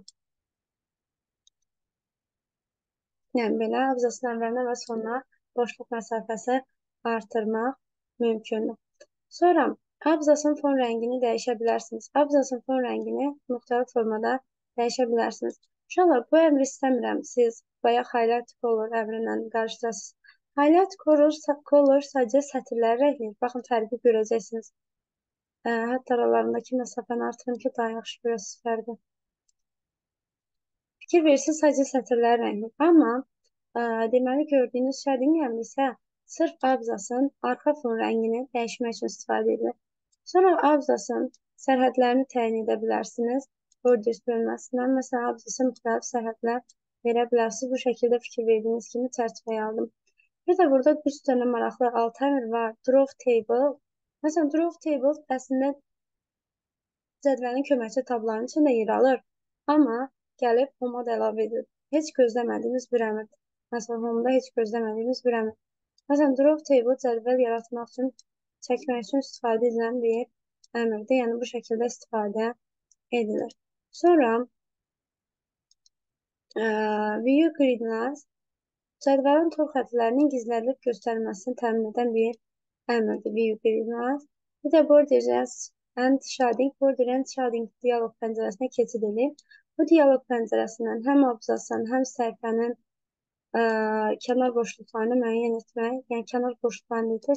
Yəni, belə abzasın əvvəlinə və sonuna boşluq məsafəsi artırmaq mümkündür. Sonra abzasın fon rəngini dəyişə bilərsiniz. Abzasın fon rəngini müxtəlif formada dəyişə bilərsiniz. Uşaqlar, bu əmri istəmirəm. Siz bayaq highlight color əmrindən qarşıdasınız. Highlight color sadəcə sətirləri rəngləyir. Baxın, fərqi görəcəksiniz. Hətta aralarındakı məsafəni artırım ki, daha yaxşı görəsiniz fərqi. Fikir verirsiniz, sadəcə sətirləri rəngləyir. Amma deməli, gördüyünüz shading əmri isə sırf abzasın arxa fon rəngini dəyişmək üçün istifadə edilir. Sonra abzasın sərhədlərini təyin edə bilərsiniz. Borders bölməsindən, məsələn, abzasın müxtəlif sərhədlər verə bilərsiniz. Bu şəkildə fikir verdiyiniz kimi çərçivəyə aldım. Bir də burada üst dənə maraqlı alt əmr var. Draw table. Məsələn, draw table əslində cədvəlin köməkçi tablarının içində yer alır. Amma gəlib home-da əlavə edilir. Heç gözləmədiyimiz bir əmrdir. Məsələn, home-da heç gözləmədiyimiz bir əmr. Məsələn, draw table cədvəl yaratmaq üçün, çəkmək üçün istifadə edilən bir əmrdir. Yəni, bu şəkildə istifadə edilir. Sonra view grid lines cədvəlin tor xətlərinin gizlədilib göstərilməsini təmin edən bir əmrdir. View grid lines. Bir də borders and shading. Border and shading dialog pəncərəsinə keçid edib. Bu dialog pəncərəsindən həm abzasın, həm səhifənin kənar boşluqlarını müəyyən etmək, yəni kənar boşluqlarını deyil,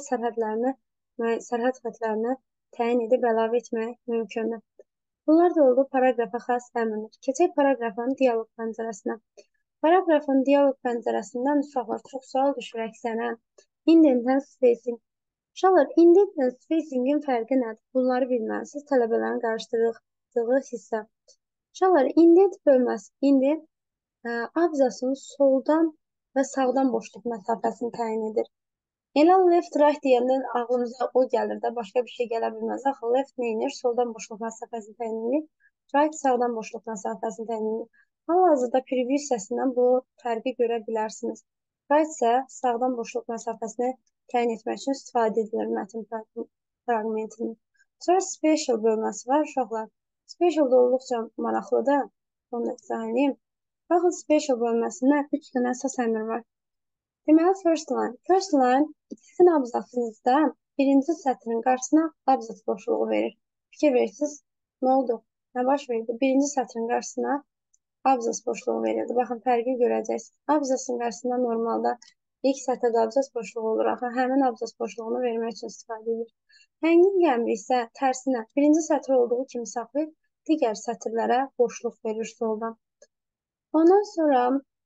sərhəd xətlərini təyin edib əlavə etmək mümkündür. Bunlar da oldu paraqrafa xas əmrlər. Keçək paraqrafın dialoq pəncərəsinə. Paraqrafın dialoq pəncərəsindən uşaqlar çox sual düşür əksənə. Indentdən spacing. Uşaqlar, indentdən spacingin fərqi nədir? Bunları bilməlisiniz. Tələbələrin qarışdırdığı hissə. Uşaqlar, indent bölməsi, indent abzasın soldan və sağdan boşluq məsafəsini təyin edir. Elə left right deyəndən ağlımıza o gəlir də, başqa bir şey gələ bilməz. Axı left neyinir? Soldan boşluq məsafəsini təyin edir. Right sağdan boşluq məsafəsini təyin edir. Hal-hazırda preview hissəsindən bu fərqi görə bilərsiniz. Right isə sağdan boşluq məsafəsini təyin etmək üçün istifadə edilir mətn fraqmentinin. Sonra special bölməsi var uşaqlar. Special da olduqca maraqlıdır. Onu da izah edeyim. Baxın, special bölməsində 3 dənə əsas əmr var. Deməli, first line. First line sizin abzasınızda birinci sətrin qarşısına abzas boşluğu verir. Fikir verirsiniz, nə oldu? Nə baş verdi? Birinci sətrin qarşısına abzas boşluğu verildi. Baxın, fərqi görəcəksiniz. Abzasın qarşısında normalda ilk sətirdə abzas boşluğu olur. Axı, həmin abzas boşluğunu vermək üçün istifadə edilir. Həngin əmri isə tərsinə birinci sətr olduğu kimi saxlayıb digər sətirlərə boşluq verir soldan. Ondan sonra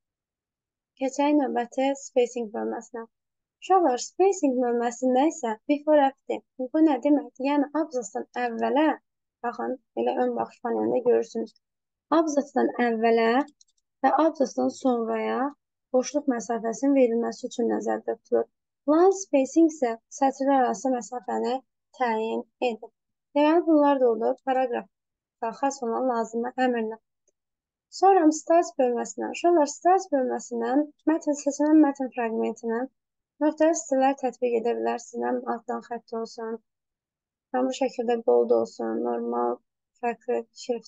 keçək növbəti spacing bölməsinə. Uşaqlar, spacing bölməsində isə before after. Bu nə deməkdir? Yəni, abzasdan əvvələ, baxın, elə ön baxış panelində görürsünüz. Abzasdan əvvələ və abzasdan sonraya boşluq məsafəsinin verilməsi üçün nəzərdə tutulur. Line spacing isə sətirlər arası məsafəni təyin edir. Deməli, bunlar da olur paraqrafda xas olan lazımlı əmrlər. Sonra start bölməsindən, uşaqlar start bölməsindən seçilən mətn fraqmentinə müxtəlif stillər tətbiq edə bilərsiniz. Həm altdan xətt olsun, həm bu şəkildə bold olsun, normal, fərqli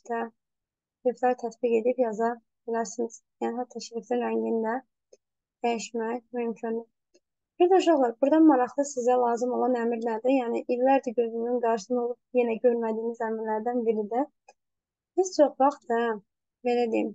şriftlər tətbiq edib yaza bilərsiniz. Yəni, hətta şriftin rəngini də dəyişmək mümkündür. Bir də uşaqlar, buradan maraqlı sizə lazım olan əmrlərdir. Yəni, illərdir gözünün qarşısında olub yenə görmədiyiniz əmrlərdən biridir. Biz çox vaxt da belə deyim.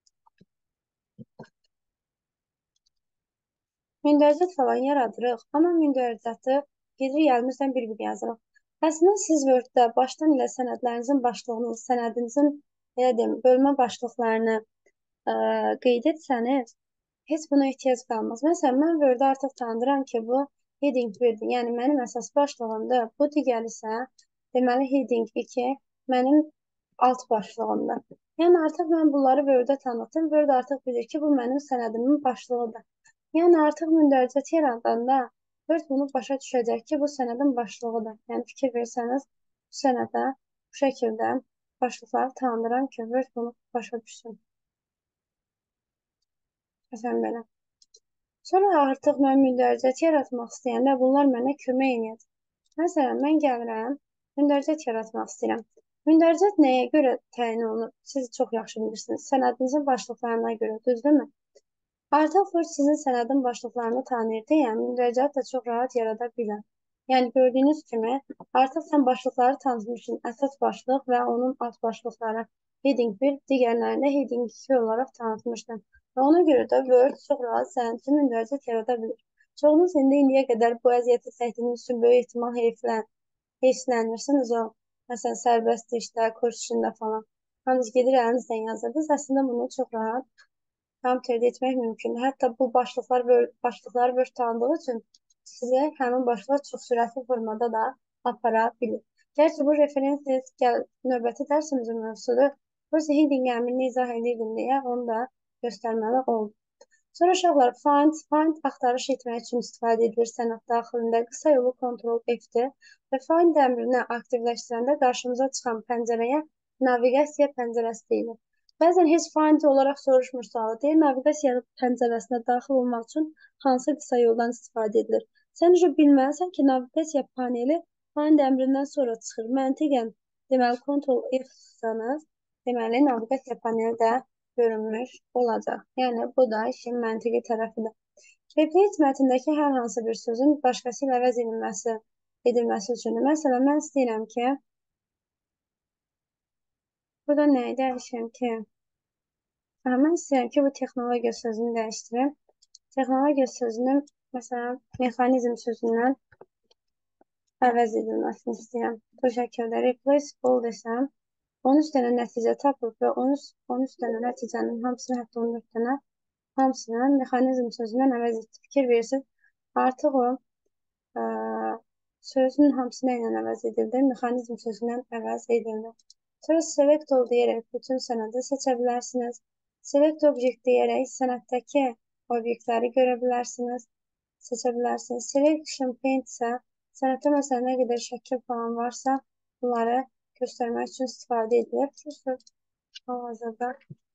Mündərizət falan yaradırıq, amma mündərizəti gedir əlimizdən bir-bir yazırıq. Əslində siz Word-də başdan ilə sənədlərinizin başlığını, sənədinizin bölmə başlıqlarını qeyd etsəniz, heç buna ehtiyac qalmaz. Məsələn, mən Word-də artıq tanıdıram ki, bu heading 1-dir. Yəni, mənim əsas başlığımdır. Bu digər isə, deməli, heading 2 mənim alt başlığımdır. Yəni, artıq mən bunları Word-də tanıtdım. Word artıq bilir ki, bu mənim sənədimin başlığıdır. Yəni, artıq mündəricət yaradanda Word bunu başa düşəcək ki, bu sənədin başlığıdır. Yəni, fikir versəniz, bu sənədə bu şəkildə başlıqları tanıdıram ki, Word bunu başa düşsün. Məsələn, belə. Sonra artıq mən mündəricət yaratmaq istəyəndə bunlar mənə kömək edəcək. Məsələn, mən gəlirəm, mündəricət yaratmaq istəyirəm. Mündəricət nəyə görə təyin olunur? Siz çox yaxşı bilirsiniz. Sənədinizin başlıqlarına görə, düzdürmü? Artıq Word sizin sənədin başlıqlarını tanıyır deyə, mündəricət də çox rahat yarada bilər. Yəni, gördüyünüz kimi, artıq sən başlıqları tanıtmışsın, əsas başlıq və onun alt başlıqları heading 1, digərlərində heading 2 olaraq tanıtmışdın. Və ona görə də Word çox rahat sənin üçün mündəricət yarada bilir. Çoğunuz indiyə qədər bu əziyyəti çəkdiyiniz üçün böyük ehtimal heyfslənirsiniz o, məsələn, sərbəst işdə, kurs işində falan. Hamınız gedir, əlinizdən yazırdınız. Əslində bunu çox rahat əldə etmək mümkündür. Hətta bu başlıqları Word tanıdığı üçün sizə həmin başlıqlar çox sürətli formada da apara bilir. Gerçi bu referensiz növbəti dərsimizin mövzusudur. Burası heading əmrini izah edirdim deyə onu da göstərməli oldu. Sonra uşaqlar find axtarış etmək üçün istifadə edilir sənəd daxilində. Qısa yolu Ctrl+F-dir və find əmrini aktivləşdirəndə qarşımıza çıxan pəncərəyə naviqasiya pəncərəsi deyilir. Bəzən heç find olaraq soruşmursa, deyir, naviqasiya pəncərəsinə daxil olmaq üçün hansı qısa yoldan istifadə edilir. Sən bilməlisən ki, naviqasiya paneli find əmrindən sonra çıxır. Məntiqən, deməli, Ctrl+F tutsanız, deməli, naviqasiya paneli də görünmüş olacaq. Yəni, bu da işin məntiqi tərəfidir. Replace mətndəki hər hansı bir sözün başqası ilə əvəz edilməsi üçündür. Məsələn, mən istəyirəm ki, burada nəyi dəyişəm ki? Mən istəyirəm ki, bu texnologiya sözünü dəyişdirim. Texnologiya sözünün, məsələn, mexanizm sözündən əvəz edilməsini istəyirəm. Bu şəkildə replaceable desəm, 13 dənə nəticə tapıb və 13 dənə nəticənin hamısını, hətta 14 dənə hamısını mexanizm sözündən əvəz etdi. Fikir verirsiniz, artıq o sözün hamısı nə ilə əvəz edildi? Mexanizm sözündən əvəz edildi. Sonra select all deyərək bütün sənədi seçə bilərsiniz. Select object deyərək sənəddəki obyektləri görə bilərsiniz, seçə bilərsiniz. Selection paint isə sənəddə məsələn nə qədər şəkil falan varsa, bunları göstərmək üçün istifadə edilir. Hal-hazırda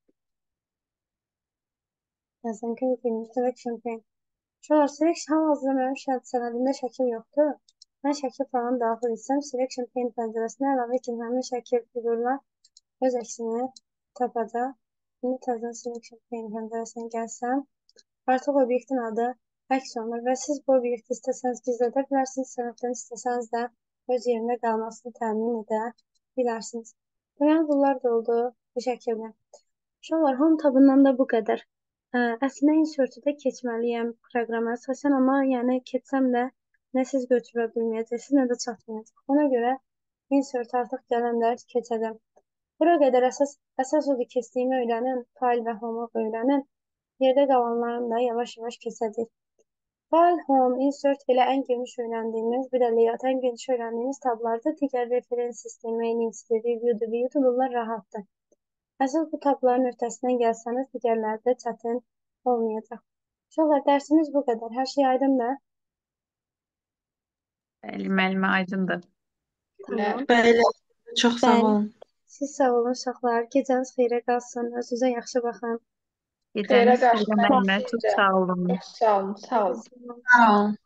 yazın ki, selection paint. Şunlar, selection hal-hazırda mənim sənədimdə şəkil yoxdur. Mən şəkil falan daxil etsəm, selection paint pəncərəsinə əlavə etdim. Həmin şəkil figurlar öz əksini tapacaq. Şimdi təzən selection paint pəncərəsinə gəlsəm, artıq obyektin adı əks olunur və siz bu obyekti istəsəniz gizlədə bilərsiniz, sənəddən istəsəniz də öz yerində qalmasını təmin edə bilərsiniz. Deməli, bunlar da oldu bu şəkildə. Uşaqlar, home tabından da bu qədər. Əslində insert'də keçməliyəm proqrama əsasən, amma yəni keçsəm də nə siz götürə bilməyəcəksiniz, nə də çatmayacaq. Ona görə insert artıq gələndə keçəcəm. Bura qədər əsas odur ki, istəyimi öyrənin, file və home'u öyrənin. Yerdə qalanlarını da yavaş-yavaş keçəcək. File, home, insert elə ən geniş öyrəndiyimiz, bir də layout ən geniş öyrəndiyimiz tablardır. Digər referens sistemi, linksdir, review'dur, view'dur, bunlar rahatdır. Əsas bu tabların öhdəsindən gəlsəniz, digərləri də çətin olmayacaq. Uşaqlar, dərsimiz bu qədər. Hər şey aydındır. Bəli, müəllimə aydındır. Tamam. Bəli, çox sağ Bəli. olun. Siz sağ olun uşaqlar. Gecəniz xeyrə qalsın. Özünüzə yaxşı baxın. Gecəniz Xeyrə xeyrə qarşı müəllimə. Çox sağ olun. Sağ olun, sağ olun. Sağ olun.